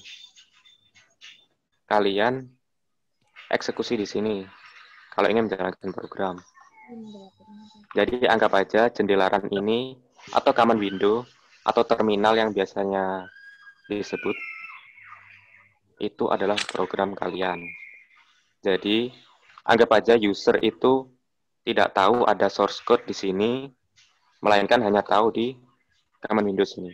Kalian eksekusi di sini kalau ingin menjalankan program. Jadi anggap aja jendelaran ini atau command window atau terminal yang biasanya disebut itu adalah program kalian. Jadi anggap aja user itu tidak tahu ada source code di sini, melainkan hanya tahu di command window sini.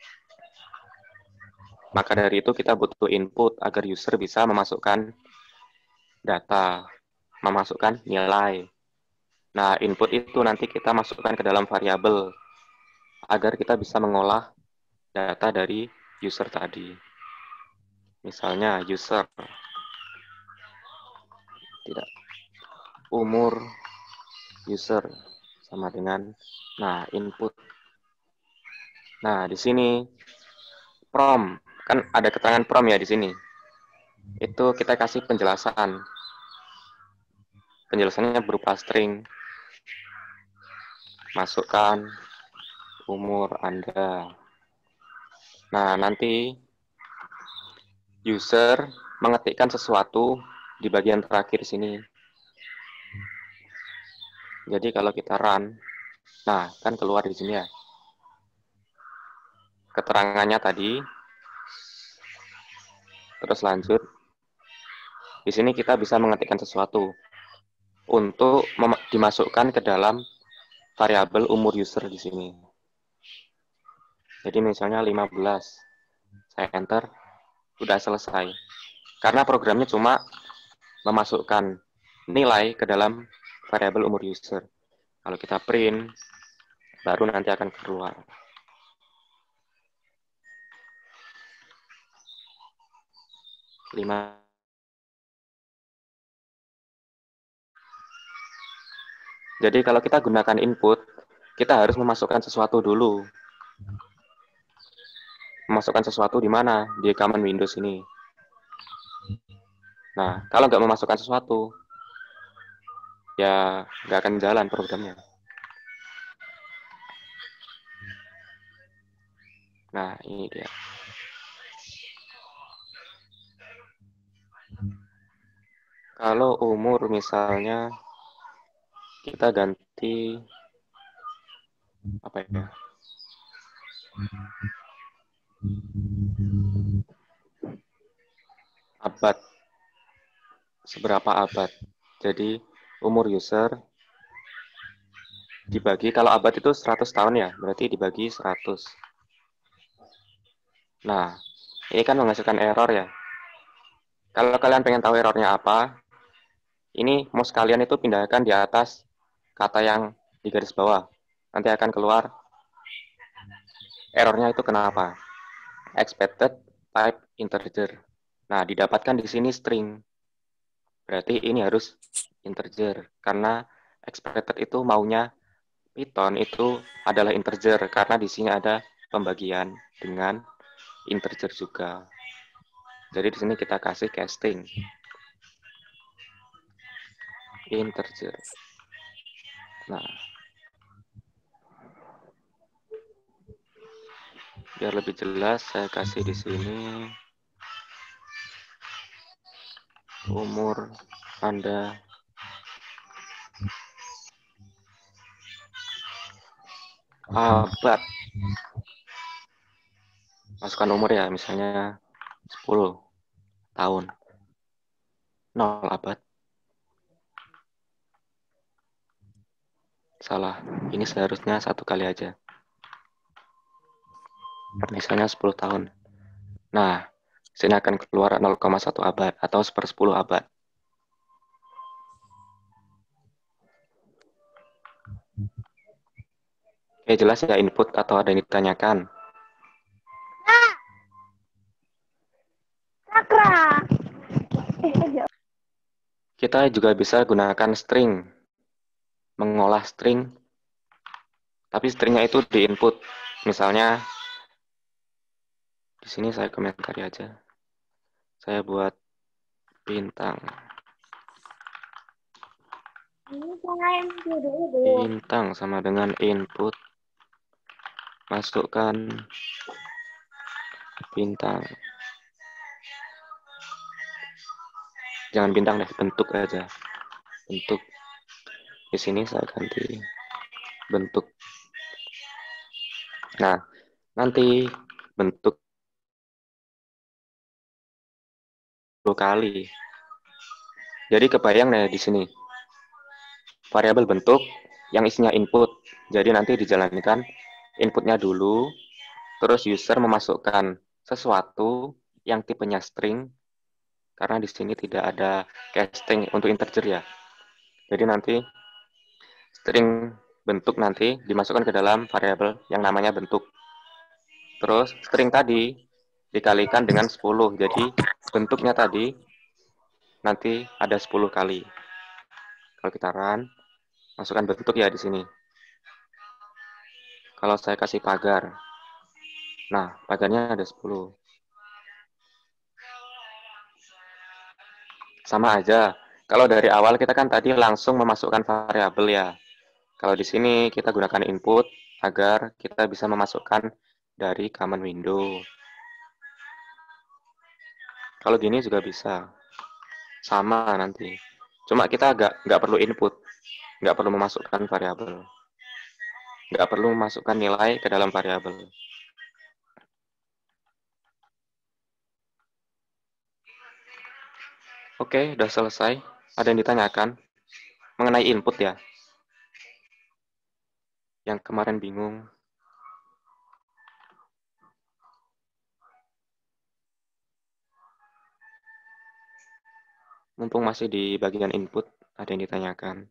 Maka dari itu kita butuh input agar user bisa memasukkan data, memasukkan nilai. Nah, input itu nanti kita masukkan ke dalam variabel agar kita bisa mengolah data dari user tadi. Misalnya user tidak umur user sama dengan nah input. Nah, di sini prom kan ada keterangan prom ya di sini. Itu kita kasih penjelasan. Penjelasannya berupa string. Masukkan umur Anda. Nah, nanti user mengetikkan sesuatu di bagian terakhir sini. Jadi kalau kita run, nah kan keluar di sini ya. Keterangannya tadi. Terus lanjut. Di sini kita bisa mengetikkan sesuatu untuk dimasukkan ke dalam variabel umur user di sini. Jadi misalnya lima belas. Saya enter, sudah selesai. Karena programnya cuma memasukkan nilai ke dalam variabel umur user. Kalau kita print, baru nanti akan keluar. lima. Jadi kalau kita gunakan input, kita harus memasukkan sesuatu dulu. Memasukkan sesuatu di mana? Di command Windows ini. Nah, kalau nggak memasukkan sesuatu, ya nggak akan jalan programnya. Nah, ini dia. Kalau umur misalnya kita ganti apa ya? Abad. Seberapa abad. Jadi umur user dibagi, kalau abad itu seratus tahun ya, berarti dibagi seratus. Nah, ini kan menghasilkan error ya. Kalau kalian pengen tahu errornya apa, ini mouse kalian itu pindahkan di atas kata yang di garis bawah. Nanti akan keluar errornya itu kenapa. Expected type integer. Nah, didapatkan di sini string. Berarti ini harus integer. Karena expected itu maunya Python itu adalah integer. Karena di sini ada pembagian dengan integer juga. Jadi di sini kita kasih casting. Integer. Nah, biar lebih jelas saya kasih di sini umur Anda abad. Masukkan umur ya, misalnya sepuluh tahun. nol abad. Salah. Ini seharusnya satu kali aja. Misalnya sepuluh tahun. Nah, sini akan keluar nol koma satu abad atau sepersepuluh abad. Oke, jelas ya input atau ada yang ditanyakan? Sakra. Kita juga bisa gunakan string, mengolah string, tapi stringnya itu di input. Misalnya, di sini saya komentari aja. Saya buat bintang. Bintang sama dengan input. Masukkan bintang. Jangan bintang deh, bentuk aja. Bentuk. Di sini saya ganti bentuk. Nah, nanti bentuk dua kali. Jadi kebayang nih di sini. Variabel bentuk yang isinya input. Jadi nanti dijalankan inputnya dulu, terus user memasukkan sesuatu yang tipenya string, karena di sini tidak ada casting untuk integer ya. Jadi nanti string bentuk nanti dimasukkan ke dalam variabel yang namanya bentuk. Terus string tadi dikalikan dengan sepuluh. Jadi bentuknya tadi nanti ada sepuluh kali. Kalau kita run, masukkan bentuk ya di sini. Kalau saya kasih pagar, nah pagarnya ada sepuluh. Sama aja. Kalau dari awal kita kan tadi langsung memasukkan variabel ya. Kalau di sini kita gunakan input agar kita bisa memasukkan dari command window. Kalau gini juga bisa. Sama nanti. Cuma kita agak nggak perlu input. Nggak perlu memasukkan variabel. Nggak perlu memasukkan nilai ke dalam variabel. Oke, udah selesai. Ada yang ditanyakan mengenai input ya? Yang kemarin bingung. Mumpung masih di bagian input, ada yang ditanyakan.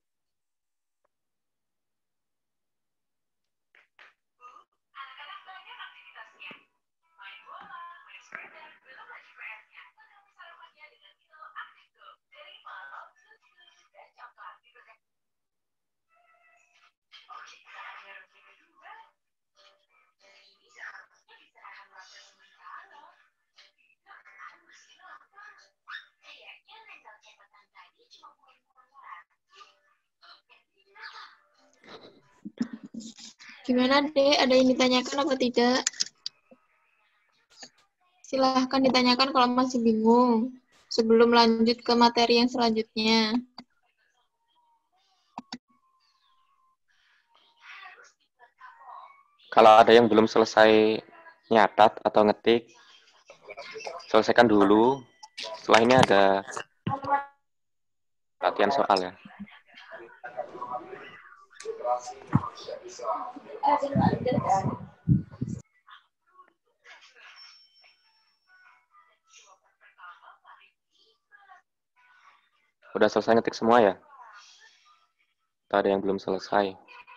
Gimana, Dek? Ada yang ditanyakan apa tidak? Silahkan ditanyakan kalau masih bingung. Sebelum lanjut ke materi yang selanjutnya. Kalau ada yang belum selesai nyatat atau ngetik, selesaikan dulu. Setelah ini ada latihan soal ya. Udah selesai ngetik semua ya? Atau ada yang belum selesai?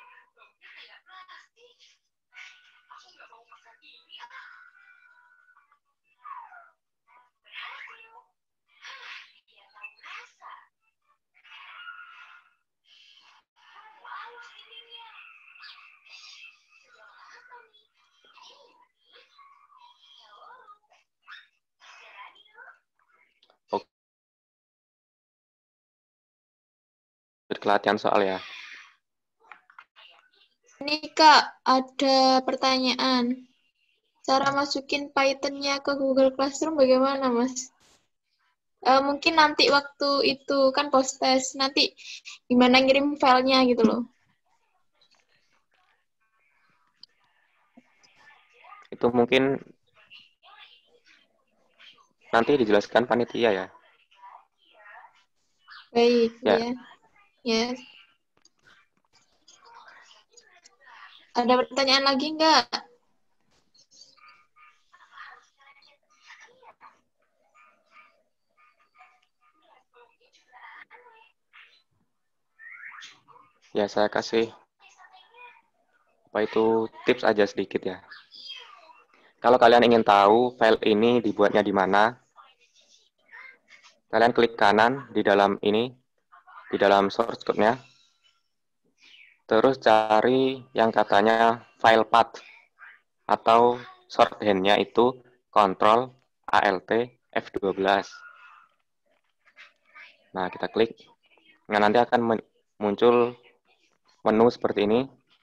Latihan soal ya. Ini Kak, ada pertanyaan. Cara masukin Python-nya ke Google Classroom bagaimana, Mas? E, mungkin nanti waktu itu kan post test, nanti gimana ngirim filenya gitu loh. Itu mungkin nanti dijelaskan panitia ya. Baik, ya. ya. Yes. Ada pertanyaan lagi nggak? Ya, saya kasih apa itu tips aja sedikit ya. Kalau kalian ingin tahu file ini dibuatnya di mana, kalian klik kanan di dalam ini, di dalam source code-nya, terus cari yang katanya file path atau shorthand-nya itu Ctrl Alt F dua belas. Nah, kita klik. Nah, nanti akan muncul menu seperti ini.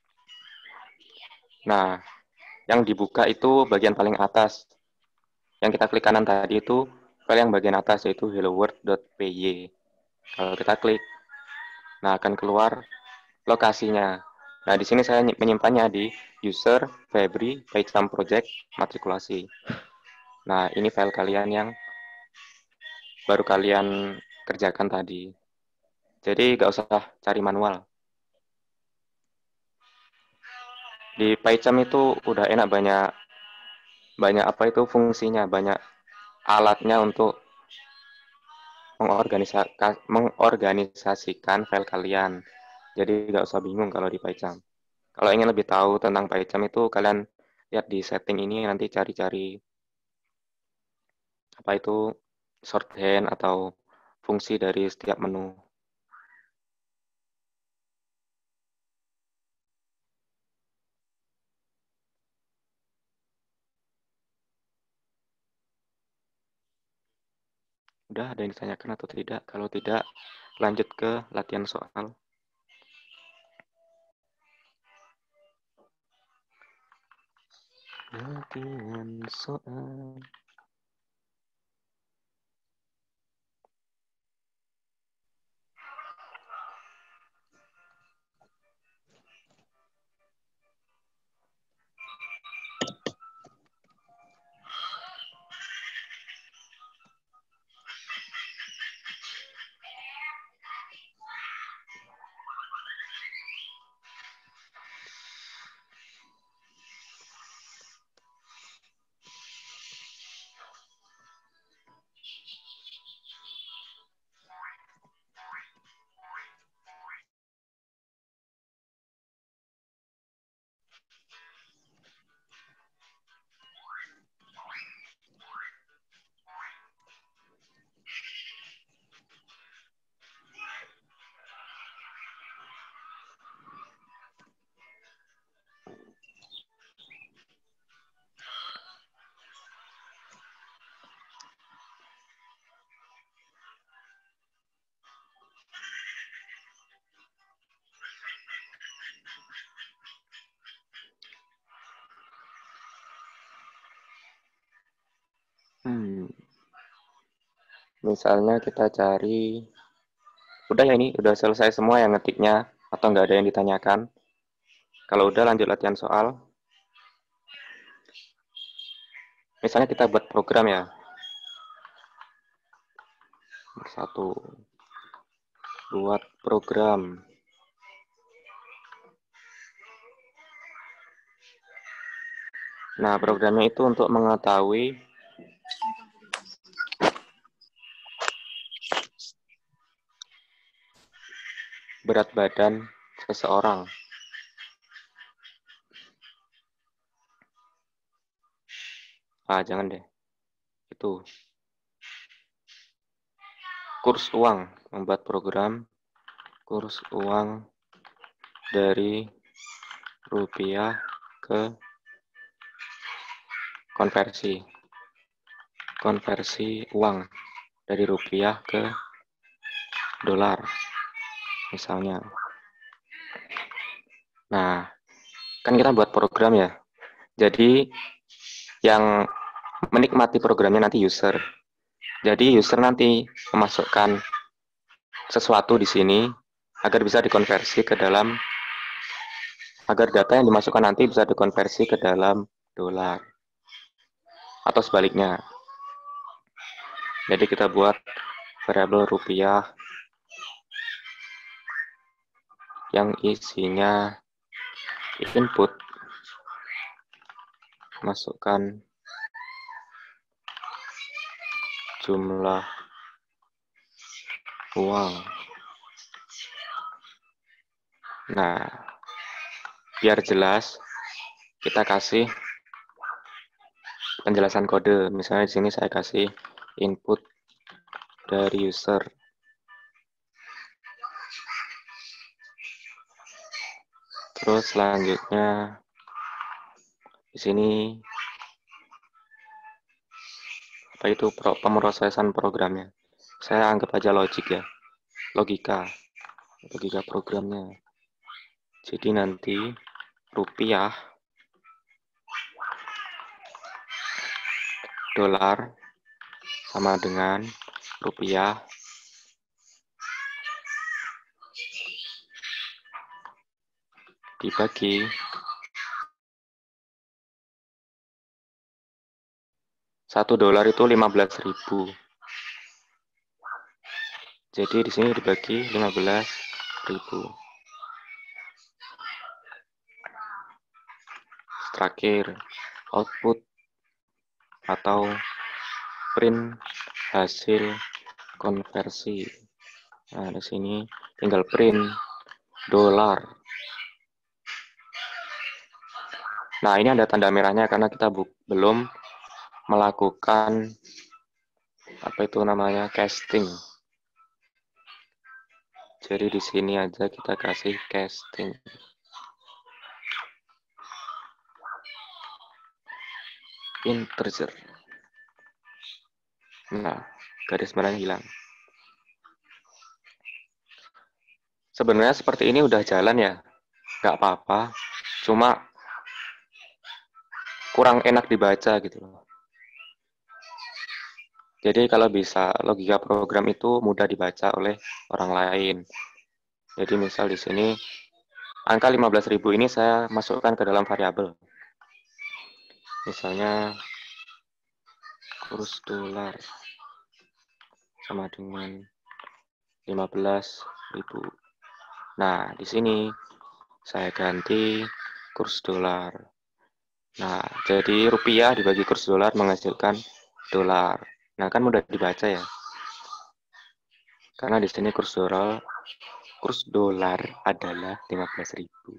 Nah, yang dibuka itu bagian paling atas. Yang kita klik kanan tadi itu file yang bagian atas, yaitu helloworld.py. Kalau kita klik, nah akan keluar lokasinya. Nah, di sini saya menyimpannya di user, Febri, PyCharm project, matrikulasi. Nah, ini file kalian yang baru kalian kerjakan tadi. Jadi nggak usah cari manual. Di PyCharm itu udah enak, banyak banyak apa itu fungsinya, banyak alatnya untuk mengorganisa mengorganisasikan file kalian. Jadi nggak usah bingung kalau di PyCharm. Kalau ingin lebih tahu tentang PyCharm itu kalian lihat di setting ini, nanti cari-cari apa itu shorthand atau fungsi dari setiap menu. Udah ada yang ditanyakan atau tidak? Kalau tidak, lanjut ke latihan soal. Latihan soal. Hmm. Misalnya kita cari, udah ya ini, udah selesai semua yang ngetiknya, atau nggak ada yang ditanyakan? Kalau udah, lanjut latihan soal. Misalnya kita buat program ya. Satu, buat program. Nah, programnya itu untuk mengetahui berat badan seseorang. Ah, jangan deh. Itu. Kurs uang. Membuat program kurs uang dari rupiah ke konversi. Konversi uang dari rupiah ke dolar. Misalnya. Nah, kan kita buat program ya. Jadi, yang menikmati programnya nanti user. Jadi user nanti memasukkan sesuatu di sini agar bisa dikonversi ke dalam, agar data yang dimasukkan nanti bisa dikonversi ke dalam dolar. Atau sebaliknya. Jadi kita buat variabel rupiah yang isinya input, masukkan jumlah uang, Nah, biar jelas, kita kasih penjelasan kode. Misalnya di sini saya kasih input dari user. Terus selanjutnya di sini apa itu pemrosesan programnya. Saya anggap aja logik ya, logika, logika programnya. Jadi nanti rupiah, dolar sama dengan rupiah dibagi satu dolar itu lima belas ribu. Jadi di sini dibagi lima belas ribu. Terakhir, output atau print hasil konversi. Nah, di sini tinggal print dolar. Nah, ini ada tanda merahnya karena kita belum melakukan apa itu namanya casting. Jadi di sini aja kita kasih casting. Integer. Nah, garis merahnya hilang. Sebenarnya seperti ini udah jalan ya, nggak apa-apa. Cuma kurang enak dibaca gitu loh. Jadi kalau bisa logika program itu mudah dibaca oleh orang lain. Jadi misal di sini angka lima belas ribu ini saya masukkan ke dalam variabel. Misalnya kurs dolar sama dengan lima belas ribu. Nah, di sini saya ganti kurs dolar. Nah, jadi rupiah dibagi kurs dolar menghasilkan dolar. Nah, kan mudah dibaca ya. Karena di sini kurs dolar kurs dolar adalah lima belas ribu.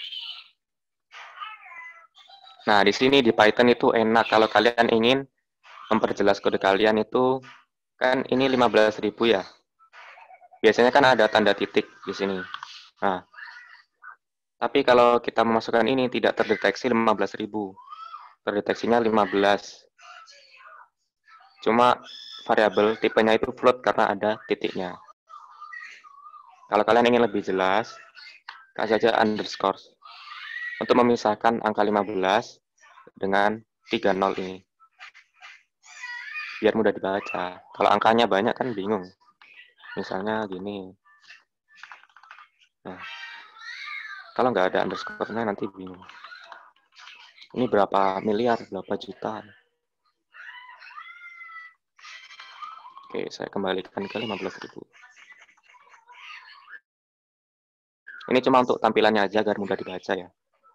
Nah, di sini di Python itu enak kalau kalian ingin memperjelas kode kalian itu kan ini lima belas ribu ya. Biasanya kan ada tanda titik di sini. Nah, tapi kalau kita memasukkan ini tidak terdeteksi lima belas ribu. Terdeteksinya lima belas. Cuma variabel tipenya itu float karena ada titiknya. Kalau kalian ingin lebih jelas, kasih saja underscore untuk memisahkan angka lima belas dengan tiga nol ini. Biar mudah dibaca. Kalau angkanya banyak kan bingung. Misalnya gini. Nah, kalau nggak ada underscore-nya nanti bingung. Ini berapa miliar, berapa juta. Oke, saya kembalikan ke lima belas ribu. Ini cuma untuk tampilannya aja agar mudah dibaca ya.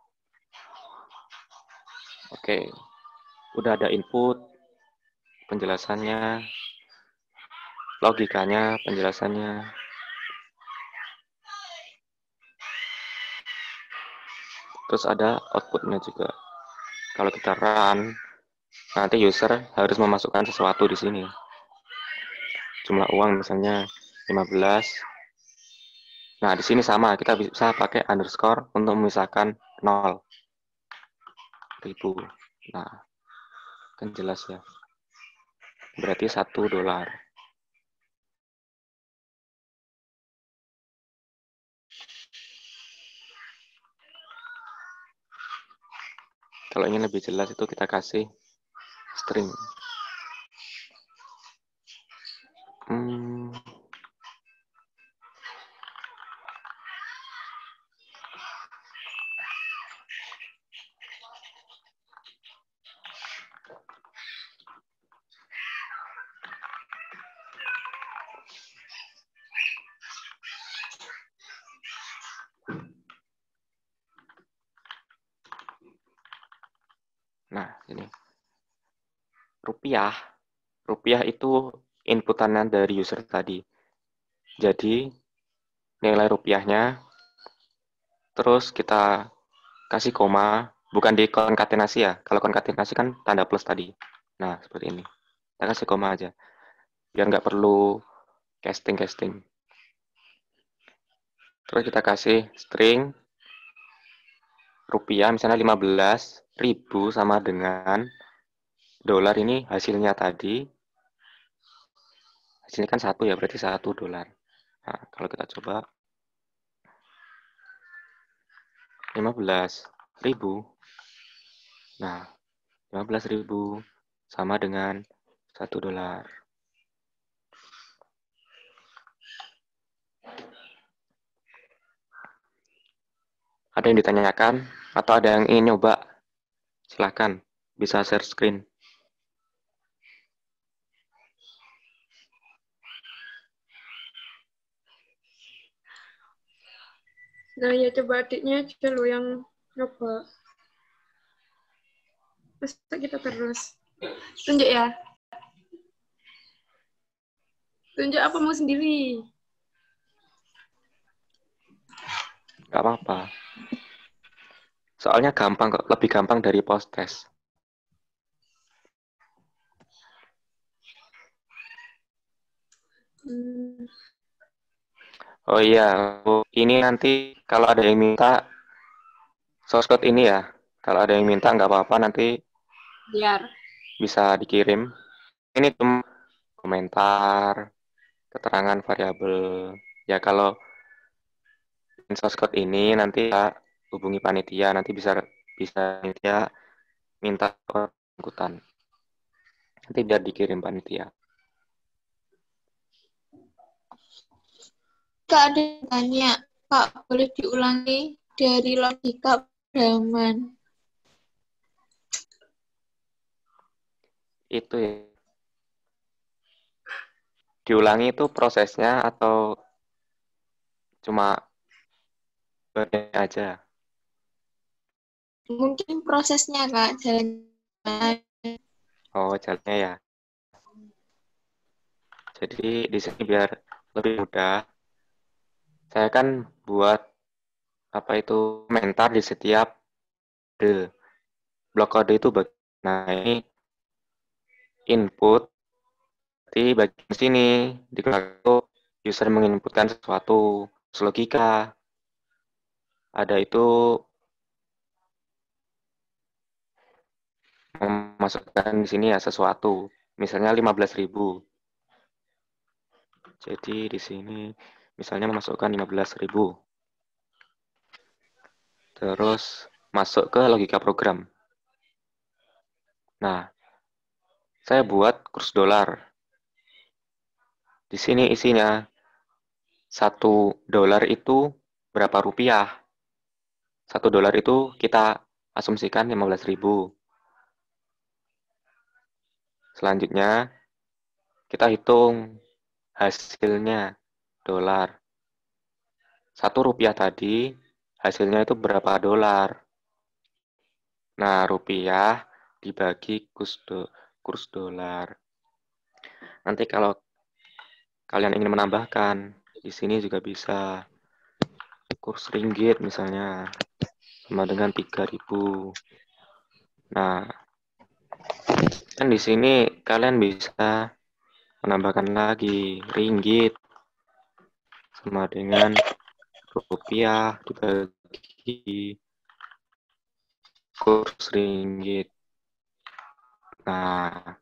Oke, udah ada input, penjelasannya, logikanya, penjelasannya. Terus ada outputnya juga. Kalau kita run, nanti user harus memasukkan sesuatu di sini. Jumlah uang misalnya lima belas. Nah, di sini sama, kita bisa pakai underscore untuk memisahkan nol ribu. Nah, kan jelas ya. Berarti satu dolar. Kalau ingin lebih jelas itu kita kasih string. Hmm. Nah, ini rupiah. Rupiah itu inputannya dari user tadi. Jadi, nilai rupiahnya terus kita kasih koma, bukan di konkatenasi ya. Kalau konkatenasi kan tanda plus tadi. Nah, seperti ini. Kita kasih koma aja. Biar nggak perlu casting-casting. Terus kita kasih string rupiah, misalnya lima belas ribu sama dengan dolar ini hasilnya tadi. Hasilnya kan satu ya, berarti satu dolar. Nah, kalau kita coba lima belas ribu. Nah, lima belas ribu sama dengan satu dolar. Ada yang ditanyakan atau ada yang ingin nyoba? Silahkan, bisa share screen. Nah, ya coba adiknya aja lo yang coba. Masa kita terus. Tunjuk ya. Tunjuk apa mau sendiri? Gak apa-apa. Soalnya gampang kok, lebih gampang dari post test. Hmm. Oh iya, ini nanti kalau ada yang minta source code ini ya. Kalau ada yang minta nggak apa-apa, nanti Biar. bisa dikirim. Ini cuma komentar, keterangan variabel. Ya kalau source code ini nanti ya, hubungi panitia, nanti bisa bisa panitia minta angkutan. Nanti biar dikirim panitia. Kak, ada yang tanya, Kak, boleh diulangi dari logika pemrograman? Itu ya. Diulangi itu prosesnya atau cuma bagian aja? Mungkin prosesnya, Kak, jalan. Oh, jalannya ya. Jadi di sini biar lebih mudah, saya kan buat apa itu komentar di setiap kode. Blok kode itu bagian. Nah, ini input di bagian sini di itu user menginputkan sesuatu, logika. Ada itu memasukkan di sini ya sesuatu, misalnya lima belas ribu. Jadi di sini misalnya memasukkan lima belas ribu. Terus masuk ke logika program. Nah, saya buat kurs dolar. Di sini isinya satu dolar itu berapa rupiah? Satu dolar itu kita asumsikan lima belas ribu. Selanjutnya kita hitung hasilnya dolar. Satu rupiah tadi hasilnya itu berapa dolar? Nah, rupiah dibagi kurs, do, kurs dolar. Nanti kalau kalian ingin menambahkan, di sini juga bisa kurs ringgit misalnya sama dengan tiga ribu. Nah, kan di sini kalian bisa menambahkan lagi ringgit sama dengan rupiah dibagi kurs ringgit. Nah,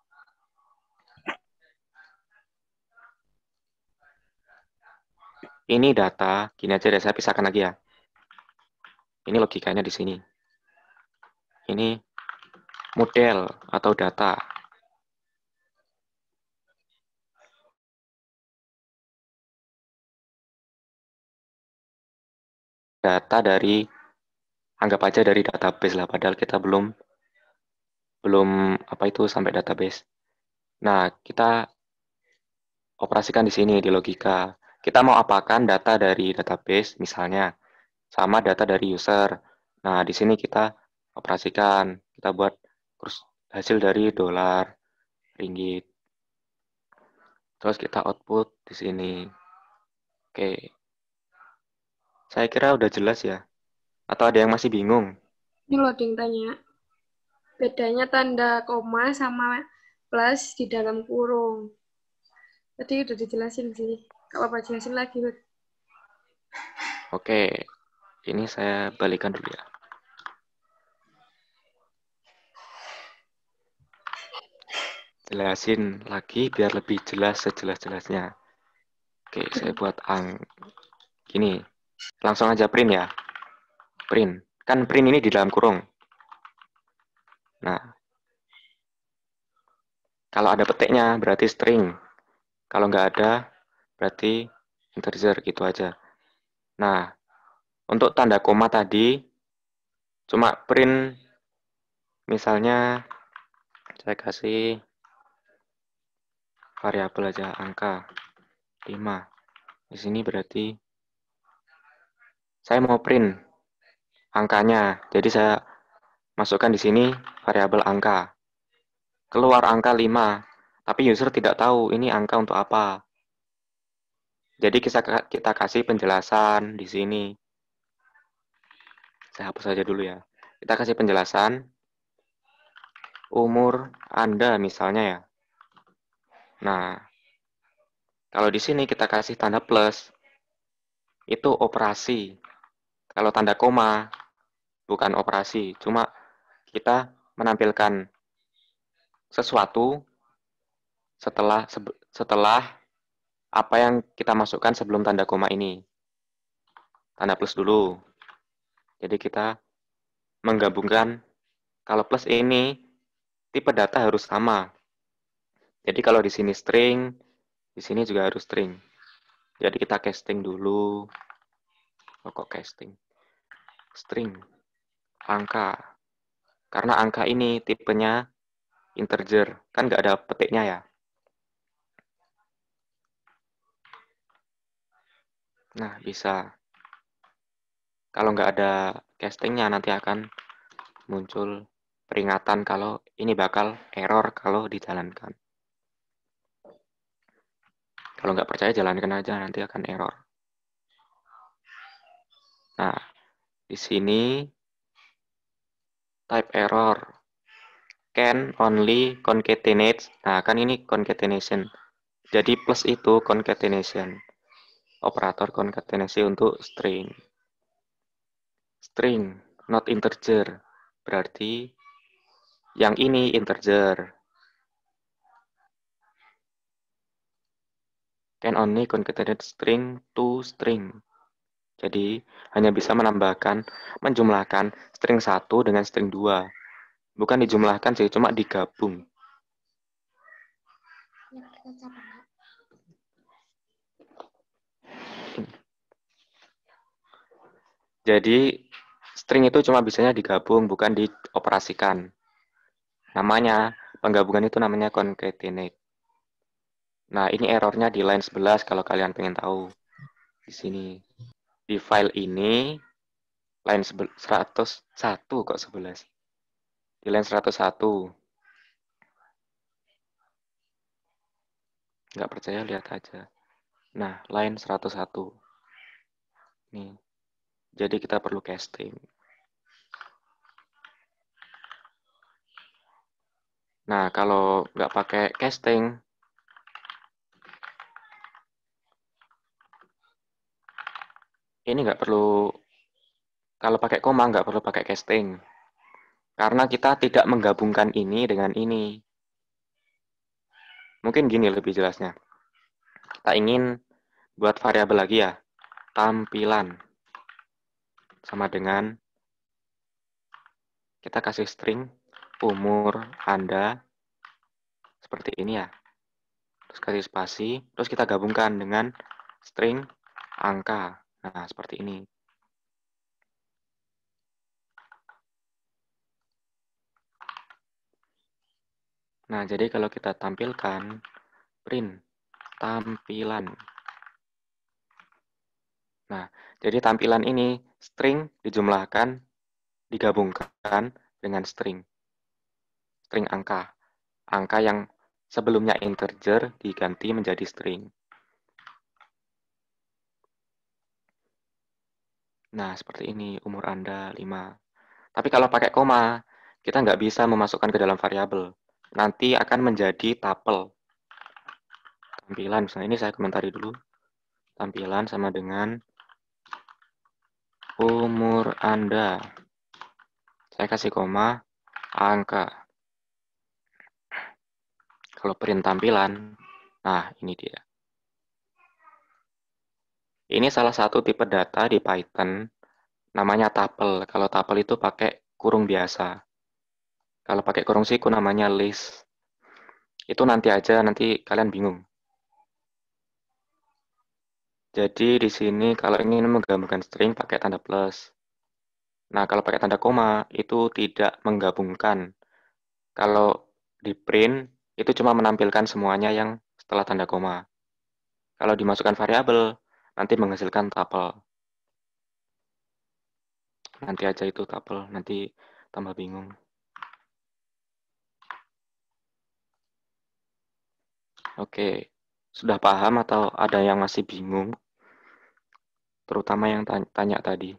ini data, gini aja deh, saya pisahkan lagi ya. Ini logikanya di sini. Ini model atau data. Data dari, anggap aja dari database lah, padahal kita belum, belum apa itu sampai database. Nah, kita operasikan di sini, di logika. Kita mau apakan data dari database, misalnya, sama data dari user. Nah, di sini kita operasikan. Kita buat kurs hasil dari dolar, ringgit. Terus kita output di sini. Oke. Saya kira udah jelas ya. Atau ada yang masih bingung? Ini loh ada yang tanya. Bedanya tanda koma sama plus di dalam kurung. Tadi udah dijelasin sih. Gak apa-apa jelasin lagi, Bud. Oke, ini saya balikan dulu ya. Jelasin lagi biar lebih jelas sejelas-jelasnya. Oke, saya buat ang gini. Langsung aja print ya. Print. Kan print ini di dalam kurung. Nah, kalau ada petiknya berarti string. Kalau nggak ada berarti integer gitu aja. Nah, untuk tanda koma tadi cuma print misalnya saya kasih variabel aja angka lima. Di sini berarti saya mau print angkanya. Jadi saya masukkan di sini variabel angka. Keluar angka lima, tapi user tidak tahu ini angka untuk apa. Jadi kita kita kasih penjelasan di sini. Saya hapus saja dulu ya. Kita kasih penjelasan umur Anda misalnya ya. Nah, kalau di sini kita kasih tanda plus, itu operasi. Kalau tanda koma, bukan operasi. Cuma kita menampilkan sesuatu setelah setelah apa yang kita masukkan sebelum tanda koma ini. Tanda plus dulu. Jadi kita menggabungkan, kalau plus ini, tipe data harus sama. Jadi kalau di sini string, di sini juga harus string. Jadi kita casting dulu. Oh, kok casting? String. Angka. Karena angka ini tipenya integer. Kan nggak ada petiknya ya. Nah, bisa. Kalau nggak ada castingnya, nanti akan muncul peringatan kalau ini bakal error kalau dijalankan. Kalau nggak percaya, jalankan aja, nanti akan error. Nah, di sini type error can only concatenate. Nah, kan ini concatenation. Jadi plus itu concatenation. Operator concatenation untuk string. String, not integer. Berarti yang ini integer. Can only concatenate string to string. Jadi hanya bisa menambahkan, menjumlahkan string satu dengan string dua. Bukan dijumlahkan sih, cuma digabung. Jadi string itu cuma bisanya digabung, bukan dioperasikan. Namanya, penggabungan itu namanya concatenate. Nah, ini errornya di line sebelas kalau kalian pengen tahu. Di sini. Di file ini, line seratus satu kok sebelas. Di line seratus satu. Nggak percaya, lihat aja. Nah, line seratus satu. Nih. Jadi kita perlu casting. Nah, kalau nggak pakai casting, ini nggak perlu, kalau pakai koma nggak perlu pakai casting. Karena kita tidak menggabungkan ini dengan ini. Mungkin gini lebih jelasnya. Kita ingin buat variabel lagi ya. Tampilan. Sama dengan kita kasih string umur Anda seperti ini ya. Terus kasih spasi, terus kita gabungkan dengan string angka. Nah, seperti ini. Nah, jadi kalau kita tampilkan print tampilan. Nah, jadi tampilan ini string dijumlahkan, digabungkan dengan string. String angka. Angka yang sebelumnya integer diganti menjadi string. Nah, seperti ini, umur Anda lima. Tapi kalau pakai koma, kita nggak bisa memasukkan ke dalam variabel. Nanti akan menjadi tapel. Tampilan, misalnya ini saya komentari dulu. Tampilan sama dengan umur Anda. Saya kasih koma, angka. Kalau print tampilan, nah ini dia. Ini salah satu tipe data di Python, namanya tuple. Kalau tuple itu pakai kurung biasa. Kalau pakai kurung siku namanya list. Itu nanti aja, nanti kalian bingung. Jadi di sini kalau ingin menggabungkan string pakai tanda plus. Nah, kalau pakai tanda koma itu tidak menggabungkan. Kalau di print itu cuma menampilkan semuanya yang setelah tanda koma. Kalau dimasukkan variabel, nanti menghasilkan tuple. Nanti aja itu tuple, nanti tambah bingung. Oke, sudah paham atau ada yang masih bingung? Terutama yang tanya, tanya tadi.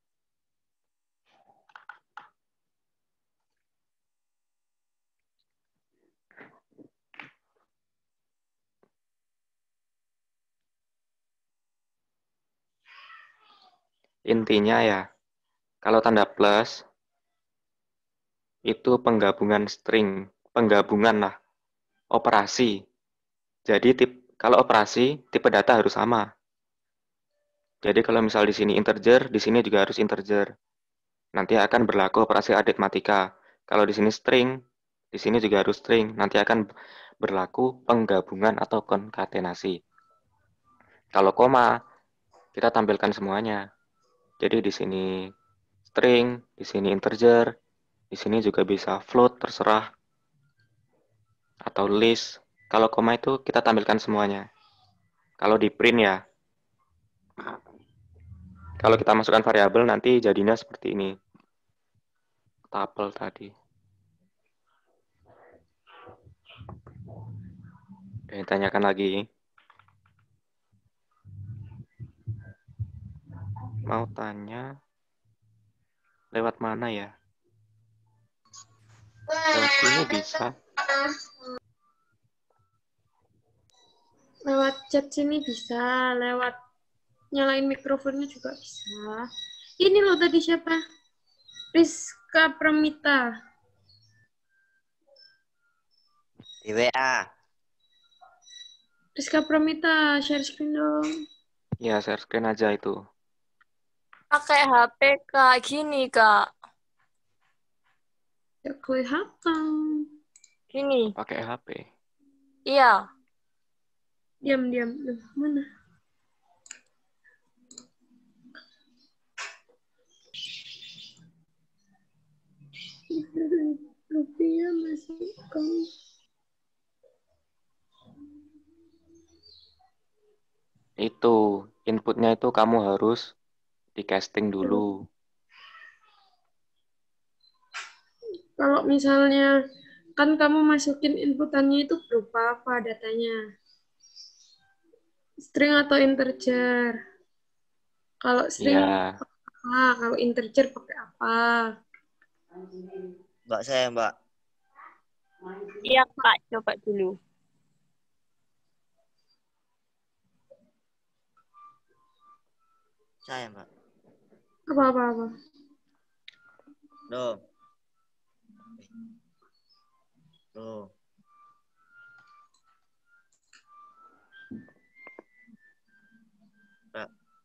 Intinya ya, kalau tanda plus, itu penggabungan string, penggabungan lah, operasi. Jadi tip, kalau operasi, tipe data harus sama. Jadi kalau misal di sini integer, di sini juga harus integer. Nanti akan berlaku operasi aritmatika. Kalau di sini string, di sini juga harus string. Nanti akan berlaku penggabungan atau konkatenasi. Kalau koma, kita tampilkan semuanya. Jadi di sini string, di sini integer, di sini juga bisa float, terserah. Atau list. Kalau koma itu kita tampilkan semuanya. Kalau di print ya. Kalau kita masukkan variabel nanti jadinya seperti ini. Tuple tadi. Oke, tanyakan lagi. Mau tanya lewat mana ya? Lewat sini bisa. Lewat chat sini bisa, lewat nyalain mikrofonnya juga bisa. Ini loh tadi siapa? Rizka Pramita. Di W A. Rizka Pramita, share screen dong. Ya, share screen aja itu. Pakai H P Kak, gini Kak. Ya kelihatan. Gini. Pakai H P. Iya. Diam, diam. Duh, mana? Rupiah masih kamu. Itu, inputnya itu kamu harus di casting dulu. Kalau misalnya, kan kamu masukin inputannya itu berupa apa datanya? String atau integer? Kalau string Ya. apa? Kalau integer pakai apa? Mbak saya, Mbak. Iya Kak, coba dulu. Saya, Mbak. Apa-apa-apa. Loh. Loh. Mbak.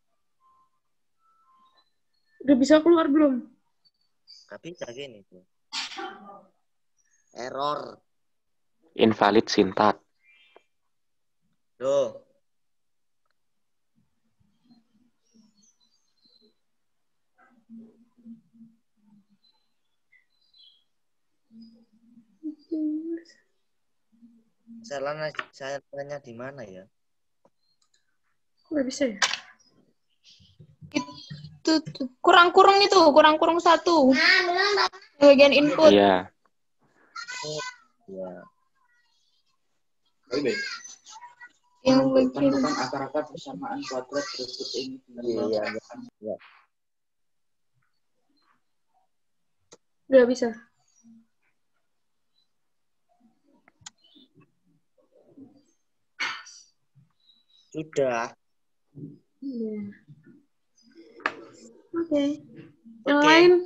Udah bisa keluar belum? Gak bisa gini tuh. Error. Invalid syntax. Loh. Salahnya saya tanya di mana ya? Nggak bisa ya? Itu tuh. kurang-kurung itu, kurang-kurung satu. Bagian input. Iya. Ya. Yang bagian akar-akar persamaan kuadrat berikut ini. Iya, iya. Ya. Udah bisa. Sudah. Iya. Oke. Yang Oke. lain?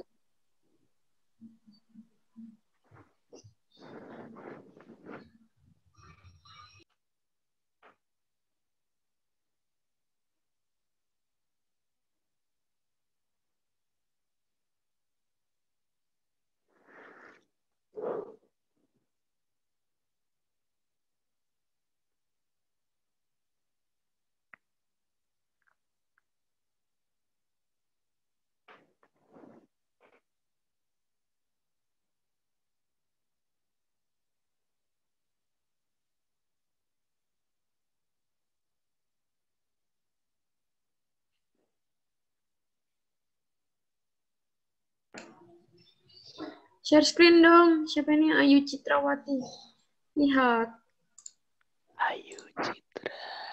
Share screen dong. Siapa ini? Ayu Citrawati. Lihat. Ayu Citra.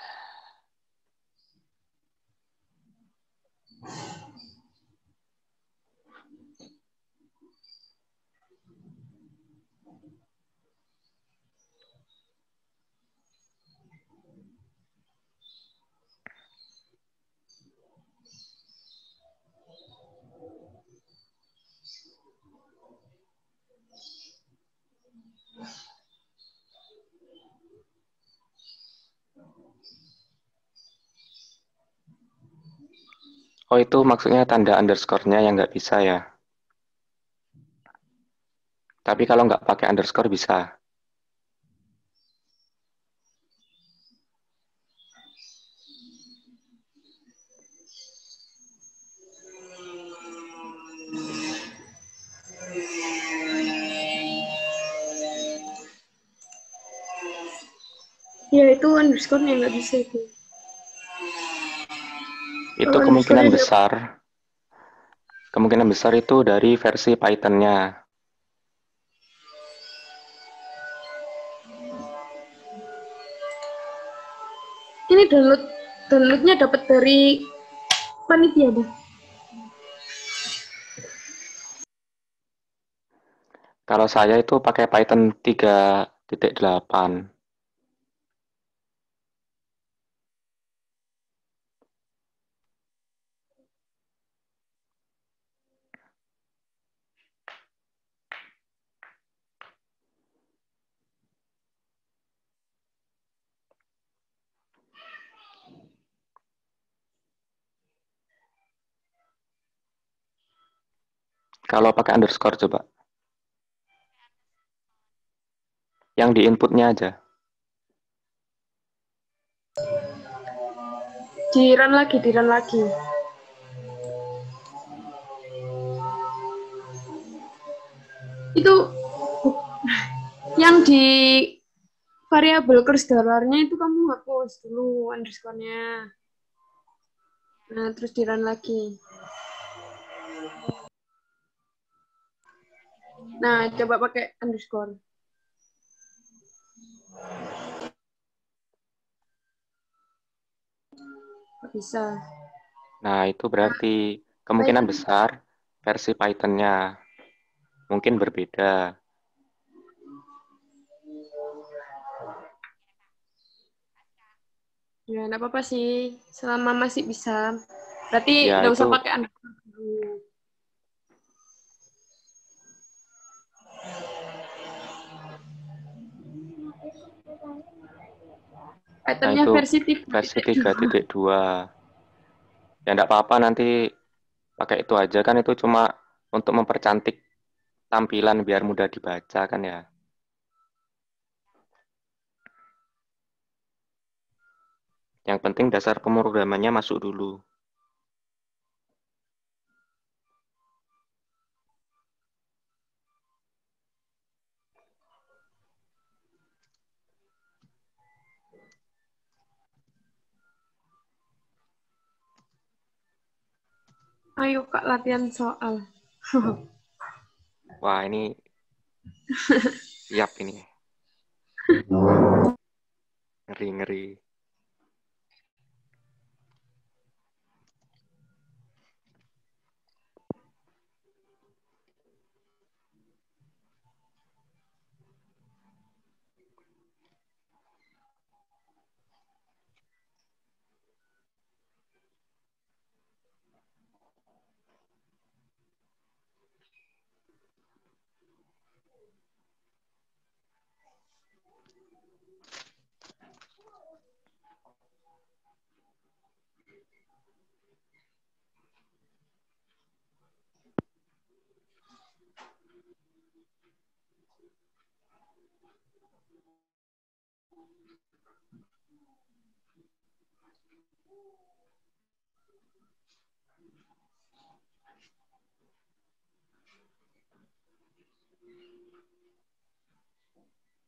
Oh, itu maksudnya tanda underscore-nya yang nggak bisa ya. Tapi kalau nggak pakai underscore bisa. Ya itu underscore-nya nggak bisa itu. Itu Kalau kemungkinan underscore-nya besar. Kemungkinan besar itu dari versi Python-nya. ini download downloadnya dapat dari panitia deh. Kalau saya itu pakai Python tiga titik delapan. Kalau pakai underscore coba. Yang di inputnya aja. Di run lagi, di run lagi. Itu yang di variabel kurs dolarnya itu kamu hapus dulu underscore-nya. Nah, terus di run lagi. Nah, coba pakai underscore. Nggak bisa. Nah, itu berarti kemungkinan besar versi Python-nya mungkin berbeda. Ya, enggak apa-apa sih. Selama masih bisa. Berarti Ya, enggak usah itu pakai underscore dulu. nah Python-nya itu versi versi tiga tiga titik titik dua. Ya enggak apa-apa nanti pakai itu aja kan, itu cuma untuk mempercantik tampilan biar mudah dibaca kan ya. Yang penting dasar pemrogramannya masuk dulu. Ayo Kak latihan soal. Wah, ini siap ini. Ngeri-ngeri.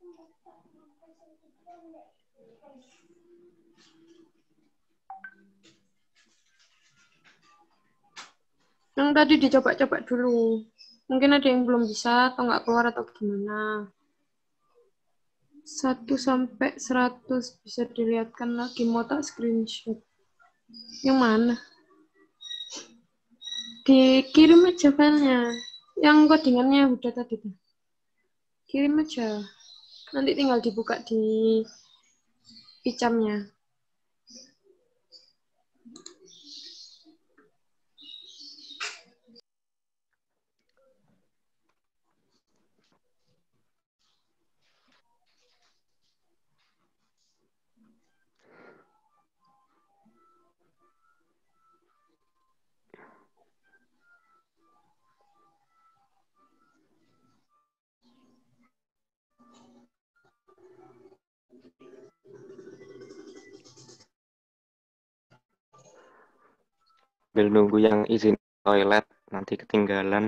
Yang tadi dicoba-coba dulu. Mungkin ada yang belum bisa atau nggak keluar atau gimana. satu sampai seratus bisa dilihatkan lagi, mau tak screenshot. Yang mana? Dikirim aja filenya. Yang codingannya udah tadi tuh. Kirim aja. Nanti tinggal dibuka di icamnya. Sambil nunggu yang izin toilet, nanti ketinggalan.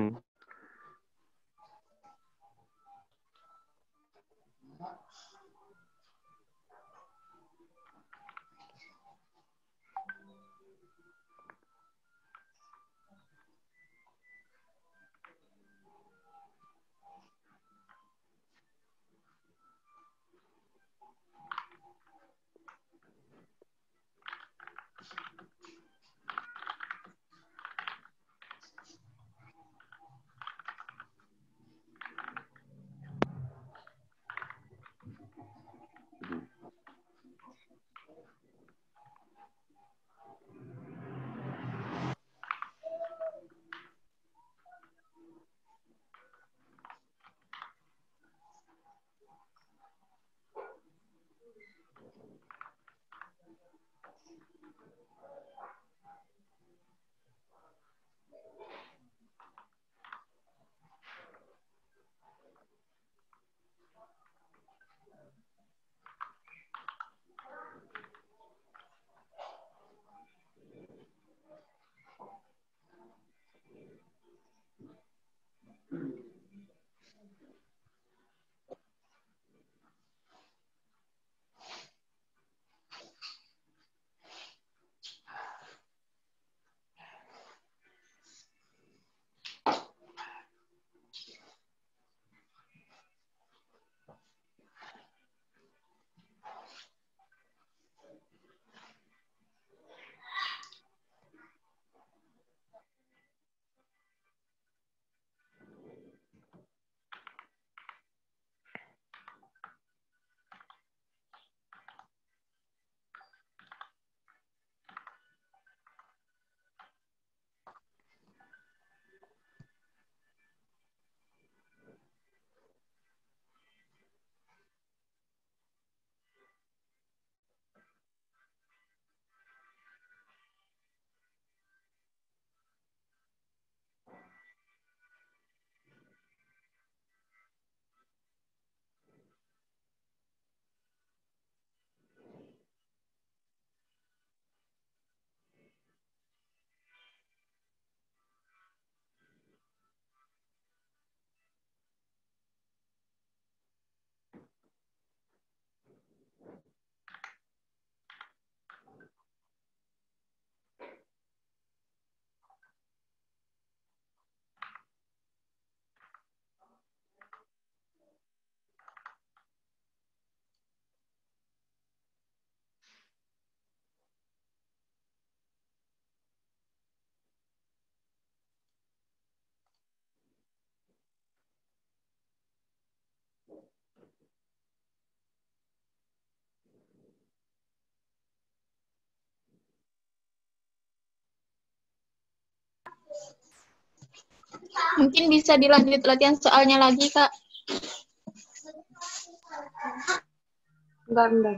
Mungkin bisa dilanjut latihan soalnya lagi, Kak. Bentar, bentar.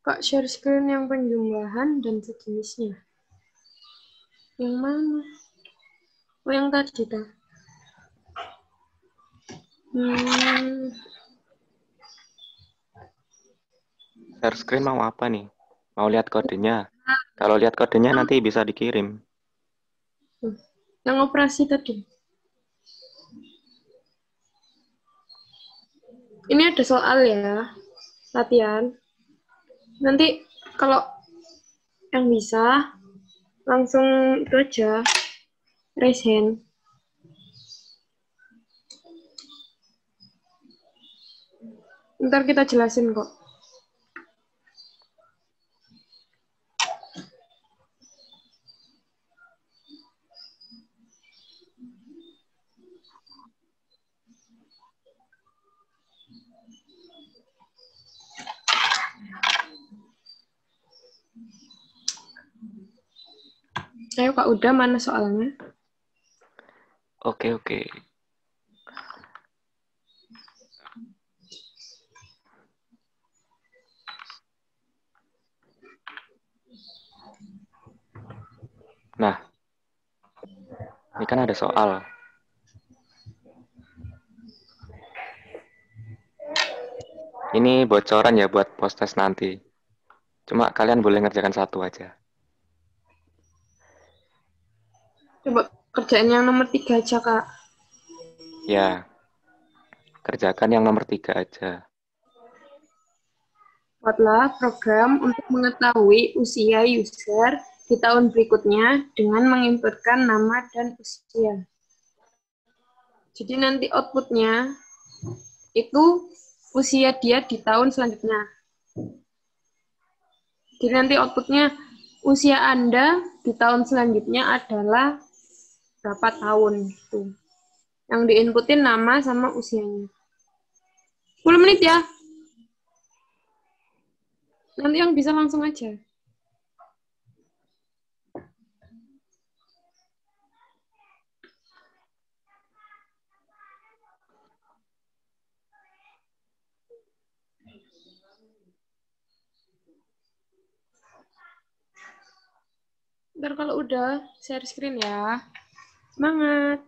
Kak, share screen yang penjumlahan dan sejenisnya. Yang mana? Oh, yang tadi, ta. Hmm, Share screen mau apa nih? Mau lihat kodenya? Kalau lihat kodenya nanti bisa dikirim. yang operasi tadi. Ini ada soal ya, latihan. Nanti kalau yang bisa, langsung itu aja, raise hand. Ntar kita jelasin kok. Ayo Kak, udah mana soalnya? Oke, oke. Nah, ini kan ada soal. Ini bocoran ya buat post-test nanti. Cuma kalian boleh ngerjakan satu aja. Coba kerjaan yang nomor tiga aja, Kak. Ya, kerjakan yang nomor tiga aja. Buatlah program untuk mengetahui usia user di tahun berikutnya dengan menginputkan nama dan usia. Jadi nanti outputnya itu usia dia di tahun selanjutnya. Jadi nanti outputnya usia Anda di tahun selanjutnya adalah berapa tahun gitu. Yang diinputin nama sama usianya. sepuluh menit ya. Nanti yang bisa langsung aja. Ntar kalau udah, share screen ya. Semangat!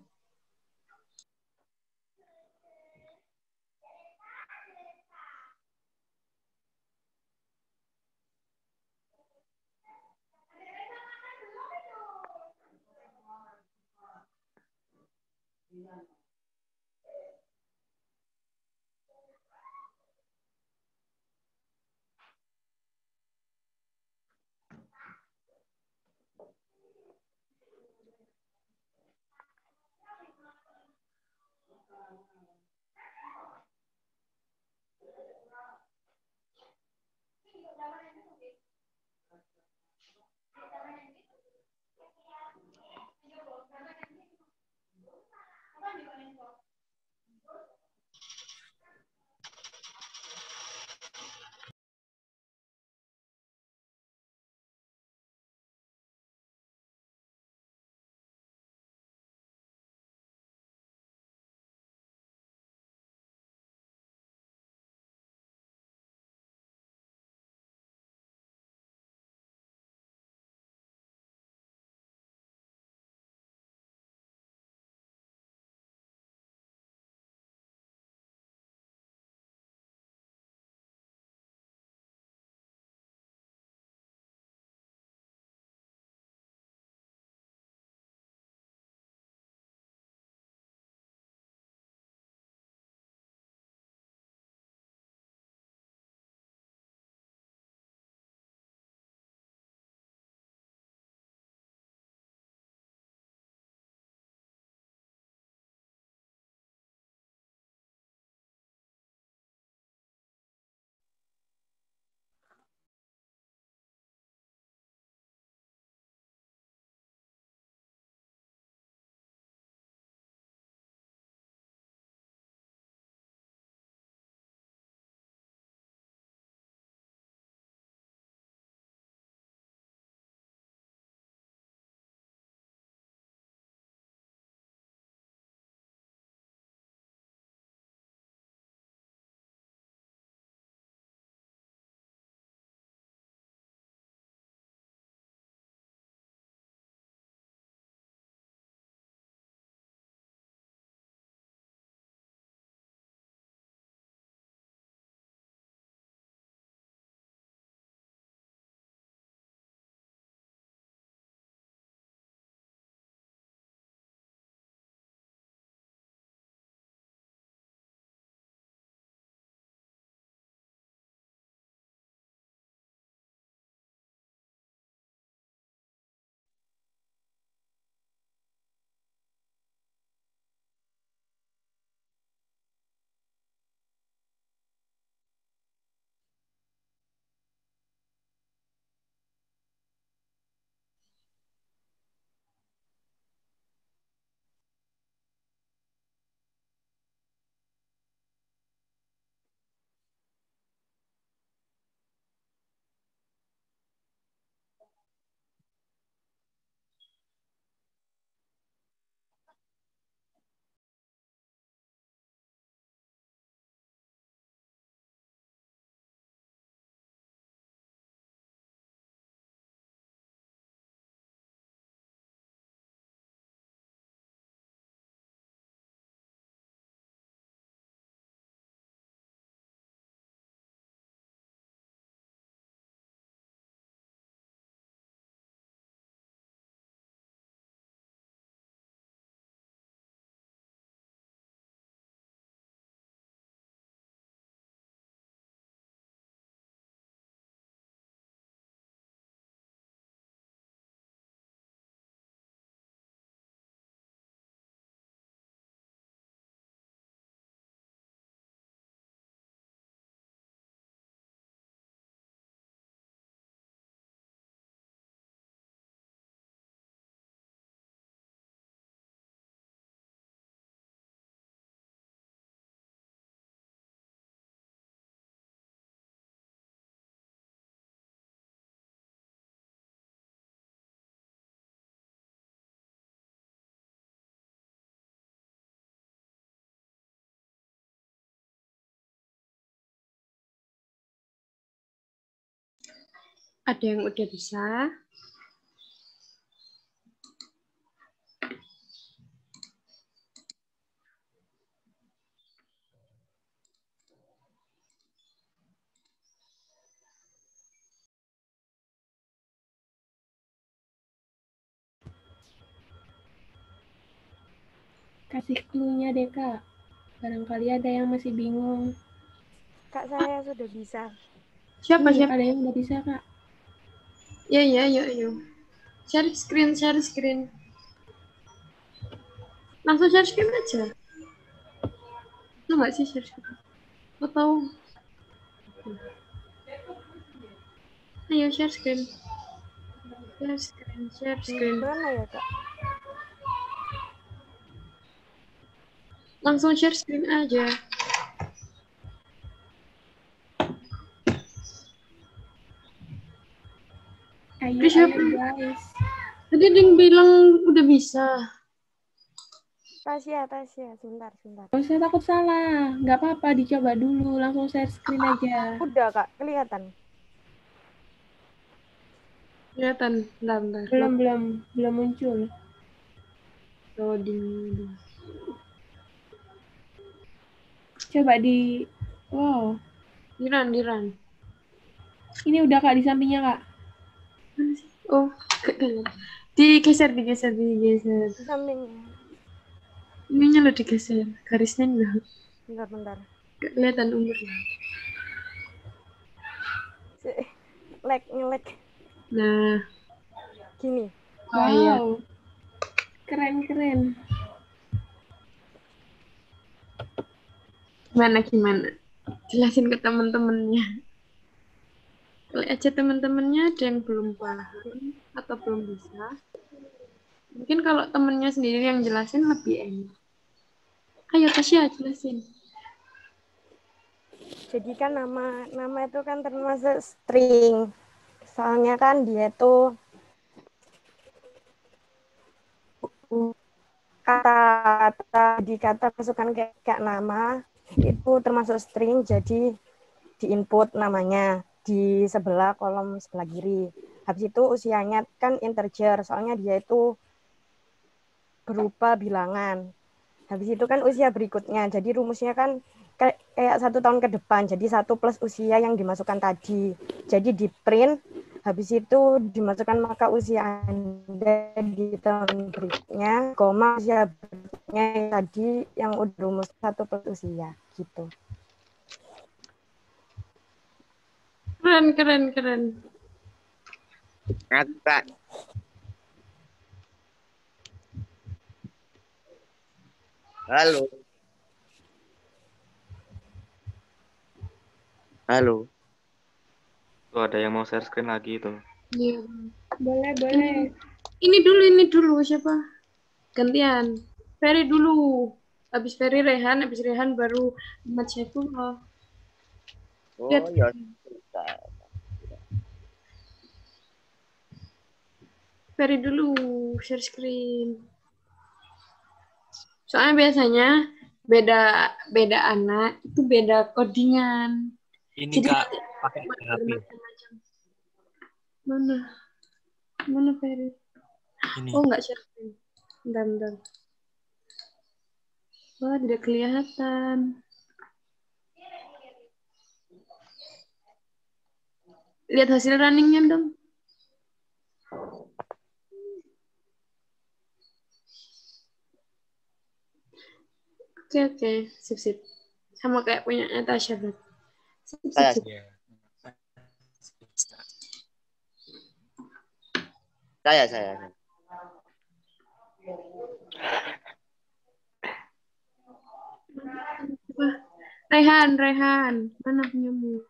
Ada yang udah bisa? Kasih clue-nya deh, Kak. Barangkali ada yang masih bingung. Kak, saya sudah bisa. Siapa, Hmm, siapa? ada yang udah bisa, Kak. Ya, ya, yuk, yuk. Share screen, share screen. Langsung share screen aja. Itu nggak sih share screen? Atau... Ayo, share screen. Share screen, share screen. Gimana ya, Kak? Langsung share screen aja. Ayo, Terus siapa? ayo, guys. Tadi ada yang bilang udah bisa. Tasya, Tasya. Sebentar, sebentar. Oh, saya takut salah. Nggak apa-apa, dicoba dulu. Langsung share screen aja. Udah, Kak. Kelihatan. Kelihatan, bentar, bentar. Belum, belum. Belum muncul. Loading. Coba di... Wow. Diran, diran. Ini udah, Kak, di sampingnya, Kak. Oh, digeser, digeser, digeser. Di sampingnya. Ininya lo digeser, garisnya enggak. Bentar, bentar. Gak kelihatan umurnya. Lag, nge-lag. Nah. Gini. Wow. Oh, iya. Keren, keren. Gimana, gimana? Jelasin ke teman-temannya. Kalau aja teman-temannya ada yang belum paham atau belum bisa. Mungkin kalau temennya sendiri yang jelasin lebih enak. Ayo Tasya jelasin. Jadi kan nama nama itu kan termasuk string. Soalnya kan dia itu kata-kata di kata masukan kayak, kayak nama itu termasuk string, jadi di input namanya di sebelah kolom sebelah kiri. Habis itu usianya kan integer, soalnya dia itu berupa bilangan. Habis itu kan usia berikutnya, jadi rumusnya kan kayak, kayak satu tahun ke depan, jadi satu plus usia yang dimasukkan tadi. Jadi di print, habis itu dimasukkan maka usia Anda di tahun berikutnya, koma usia berikutnya yang tadi yang udah rumus satu plus usia, gitu. Keren, keren, keren. Kak. Halo. Halo. Tuh ada yang mau share screen lagi tuh. Iya. Boleh, boleh. Ini dulu, ini dulu siapa? Gantian. Ferry dulu. Habis Ferry Rehan, habis Rehan baru Ahmad Syaifullah. Oh, Lihat. ya. Ferry dulu share screen. Soalnya biasanya beda beda anak itu beda codingan. Ini Jadi, Kak pakai H P. Mana? Mana Ferry? Ini. Oh, enggak share screen. Bentar, bentar. Wah, tidak kelihatan. Lihat hasil runningnya dong. Oke, oke. Sip, sip. Sama kayak punya Natasha. Sip, sip, Saya. sip. Saya, saya. Wah, Rehan, Rehan. Mana punyamu?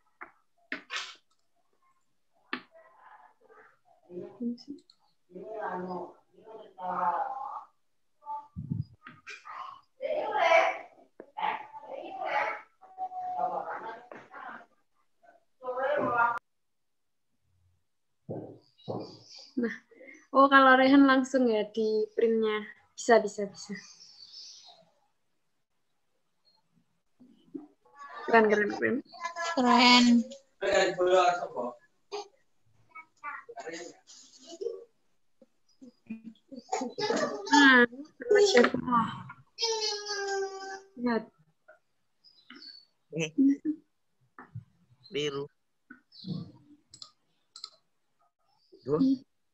Nah, oh kalau Rehan langsung ya di printnya. Bisa, bisa, bisa. Keren, keren, keren. Keren. Sama, sama siapa? Lihat. Eh, biru. Dua.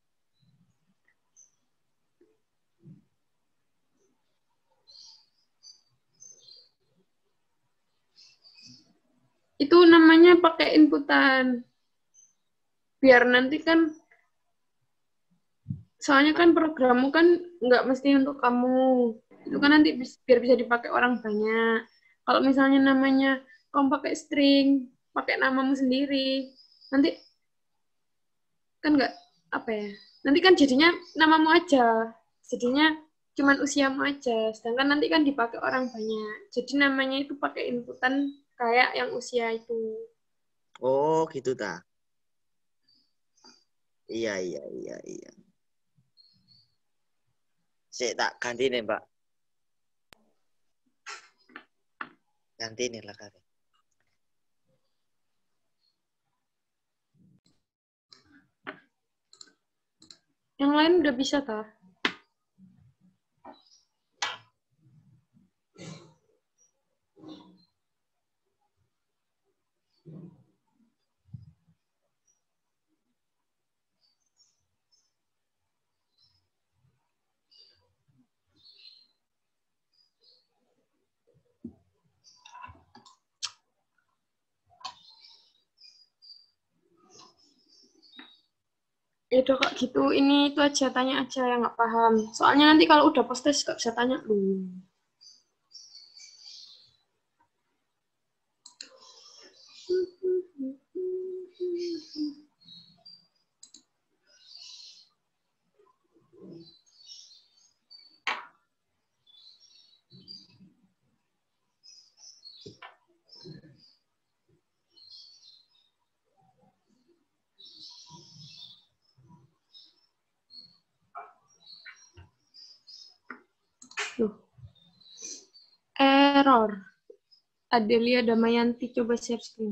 Itu namanya pakai inputan. Biar nanti kan, soalnya kan programmu kan nggak mesti untuk kamu. Itu kan nanti bis- biar bisa dipakai orang banyak. Kalau misalnya namanya kamu pakai string, pakai namamu sendiri, nanti kan nggak, apa ya, nanti kan jadinya namamu aja. Jadinya cuman usiamu aja. Sedangkan nanti kan dipakai orang banyak. Jadi namanya itu pakai inputan kayak yang usia itu. Oh, gitu ta. Iya, iya, iya, iya. Saya tak ganti nih, Mbak. Ganti nih lah kali. Yang lain udah bisa tah? Ya udah kak gitu, ini itu aja, tanya aja yang nggak paham. Soalnya nanti kalau udah post test nggak bisa tanya lu. Loh. Error. Adelia Damayanti, coba share screen.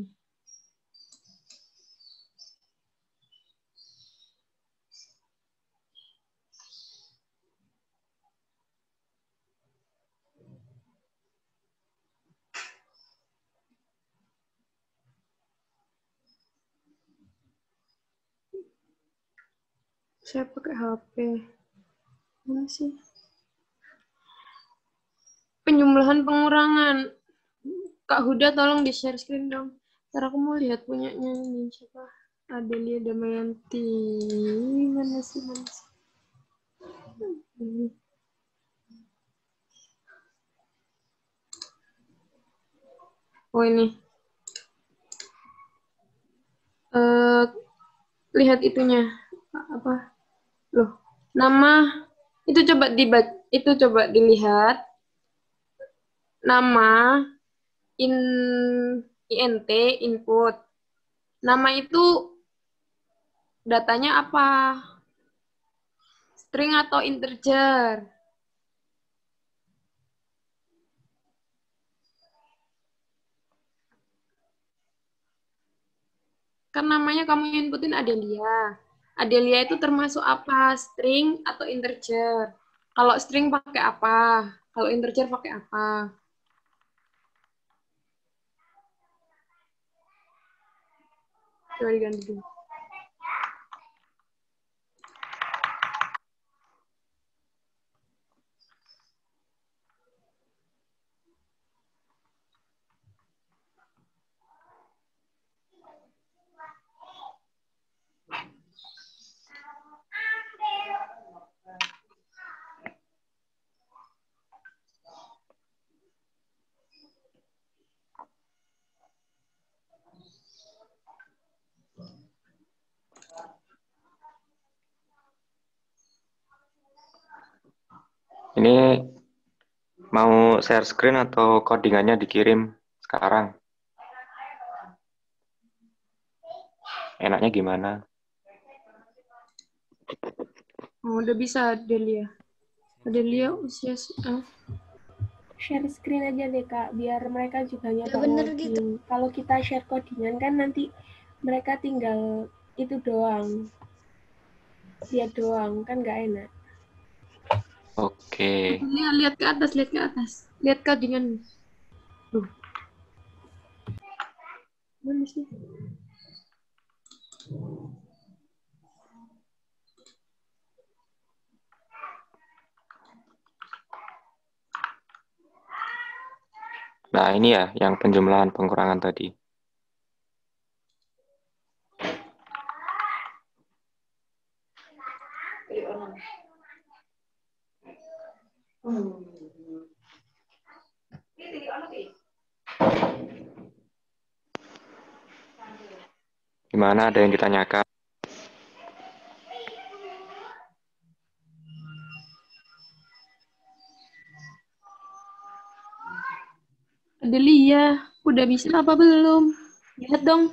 Saya pakai H P. Mana sih? Penjumlahan pengurangan. Kak Huda tolong di share screen dong. Ntar aku mau lihat punyanya ini. Siapa? Adelia Damayanti. Mana sih? Mana sih? Ini. Oh ini. Uh, lihat itunya. Apa? Loh. Nama. Itu coba dibat. Itu coba dilihat. Nama. In, int, input. Nama itu datanya apa? String atau integer? Kan namanya kamu inputin Adelia. Adelia itu termasuk apa? String atau integer? Kalau string pakai apa? Kalau integer pakai apa? Coba diganti dulu. Ini mau share screen atau codingannya dikirim sekarang? Enaknya gimana? Oh, udah bisa Adelia. Adelia usia uh. Share screen aja deh Kak, biar mereka juga nyoba bener login. gitu. Kalau kita share codingan kan nanti mereka tinggal itu doang. Lihat doang, kan nggak enak. Oke. Lihat, lihat ke atas, lihat ke atas. Lihat codingan. Tuh. Mana sih? Nah, ini ya yang penjumlahan pengurangan tadi. Gimana, ada yang ditanyakan? Adelia, udah bisa apa belum? Lihat dong.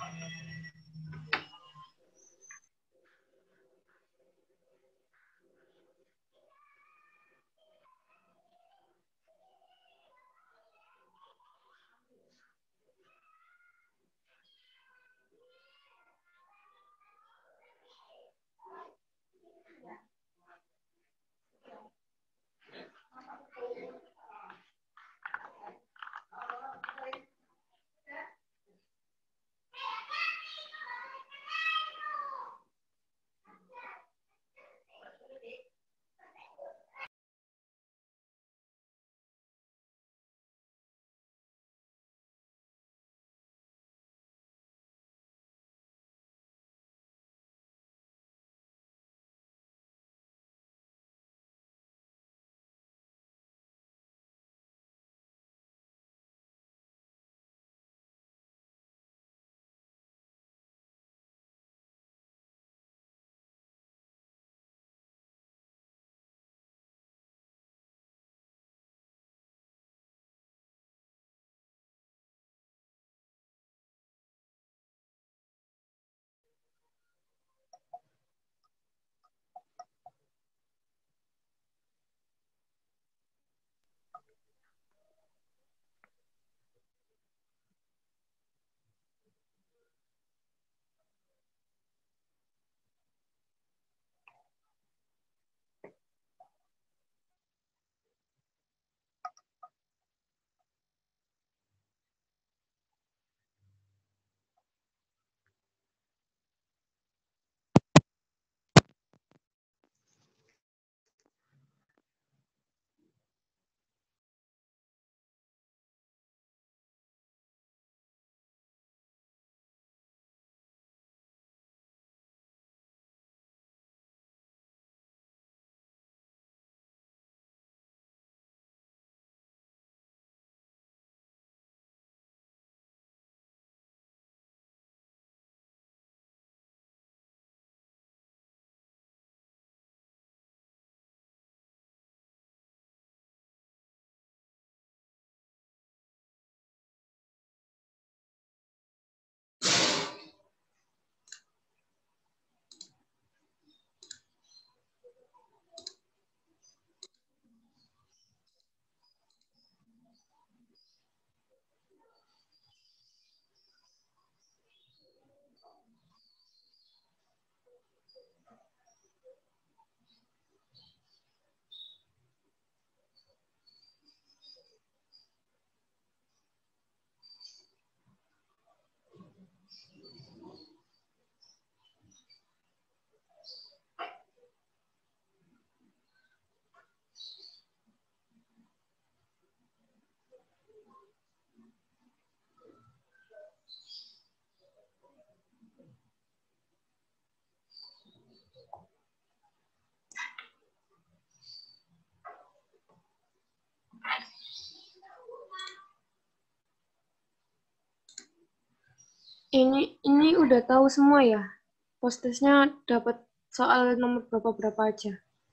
Ini ini udah tahu semua ya. Postesnya dapat soal nomor berapa-berapa aja.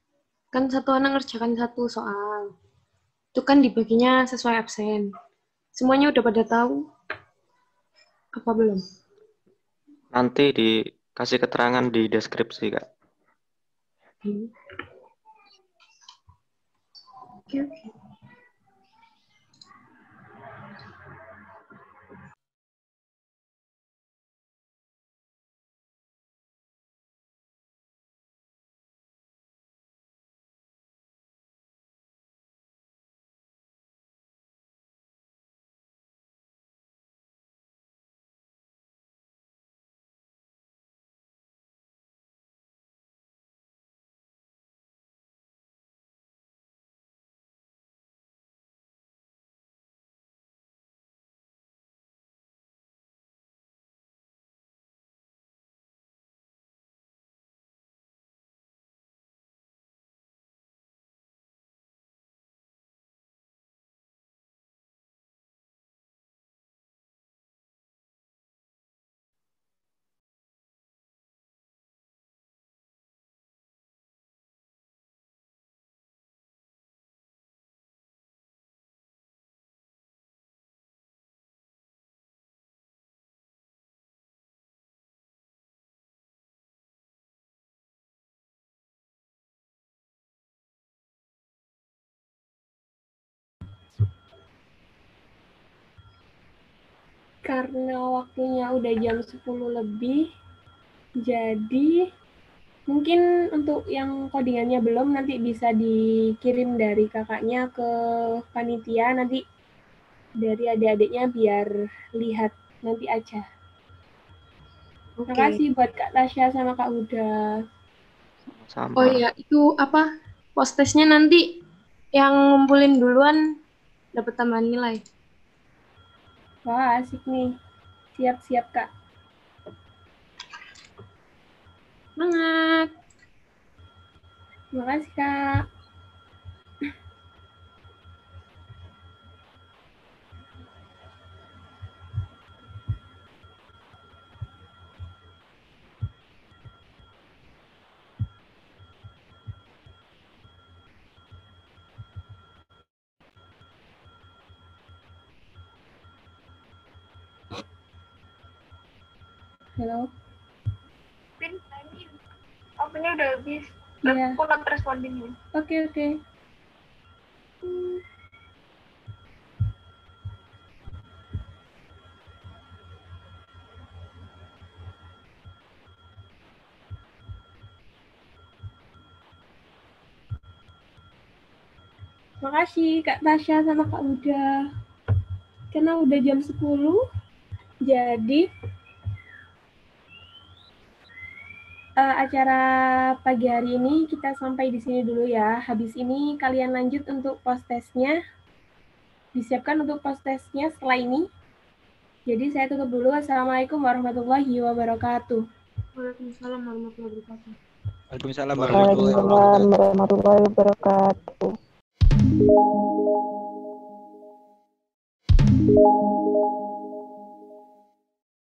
Kan satu anak ngerjakan satu soal. Itu kan dibaginya sesuai absen. Semuanya udah pada tahu? Apa belum? Nanti dikasih keterangan di deskripsi, Kak. Hmm. Oke, oke. karena waktunya udah jam sepuluh lebih, jadi mungkin untuk yang codingannya belum nanti bisa dikirim dari kakaknya ke panitia, nanti dari adik-adiknya biar lihat nanti aja. Terima Oke. kasih buat Kak Tasya sama Kak Huda. Sama. Oh iya, itu apa? Postesnya nanti yang ngumpulin duluan dapat tambahan nilai. Wah, asik nih. Siap-siap, Kak. Semangat. Terima kasih, Kak. Halo. Pin, ini apanya udah habis. Iya. Aku not responding. Oke, oke. Makasih Kak Tasya sama Kak Huda. Karena udah jam sepuluh, jadi uh, acara pagi hari ini kita sampai di sini dulu ya. Habis ini kalian lanjut untuk post-testnya. Disiapkan untuk post-testnya setelah ini. Jadi saya tutup dulu. Assalamualaikum warahmatullahi wabarakatuh. Waalaikumsalam warahmatullahi wabarakatuh. Waalaikumsalam Waalaikumsalam warahmatullahi wabarakatuh.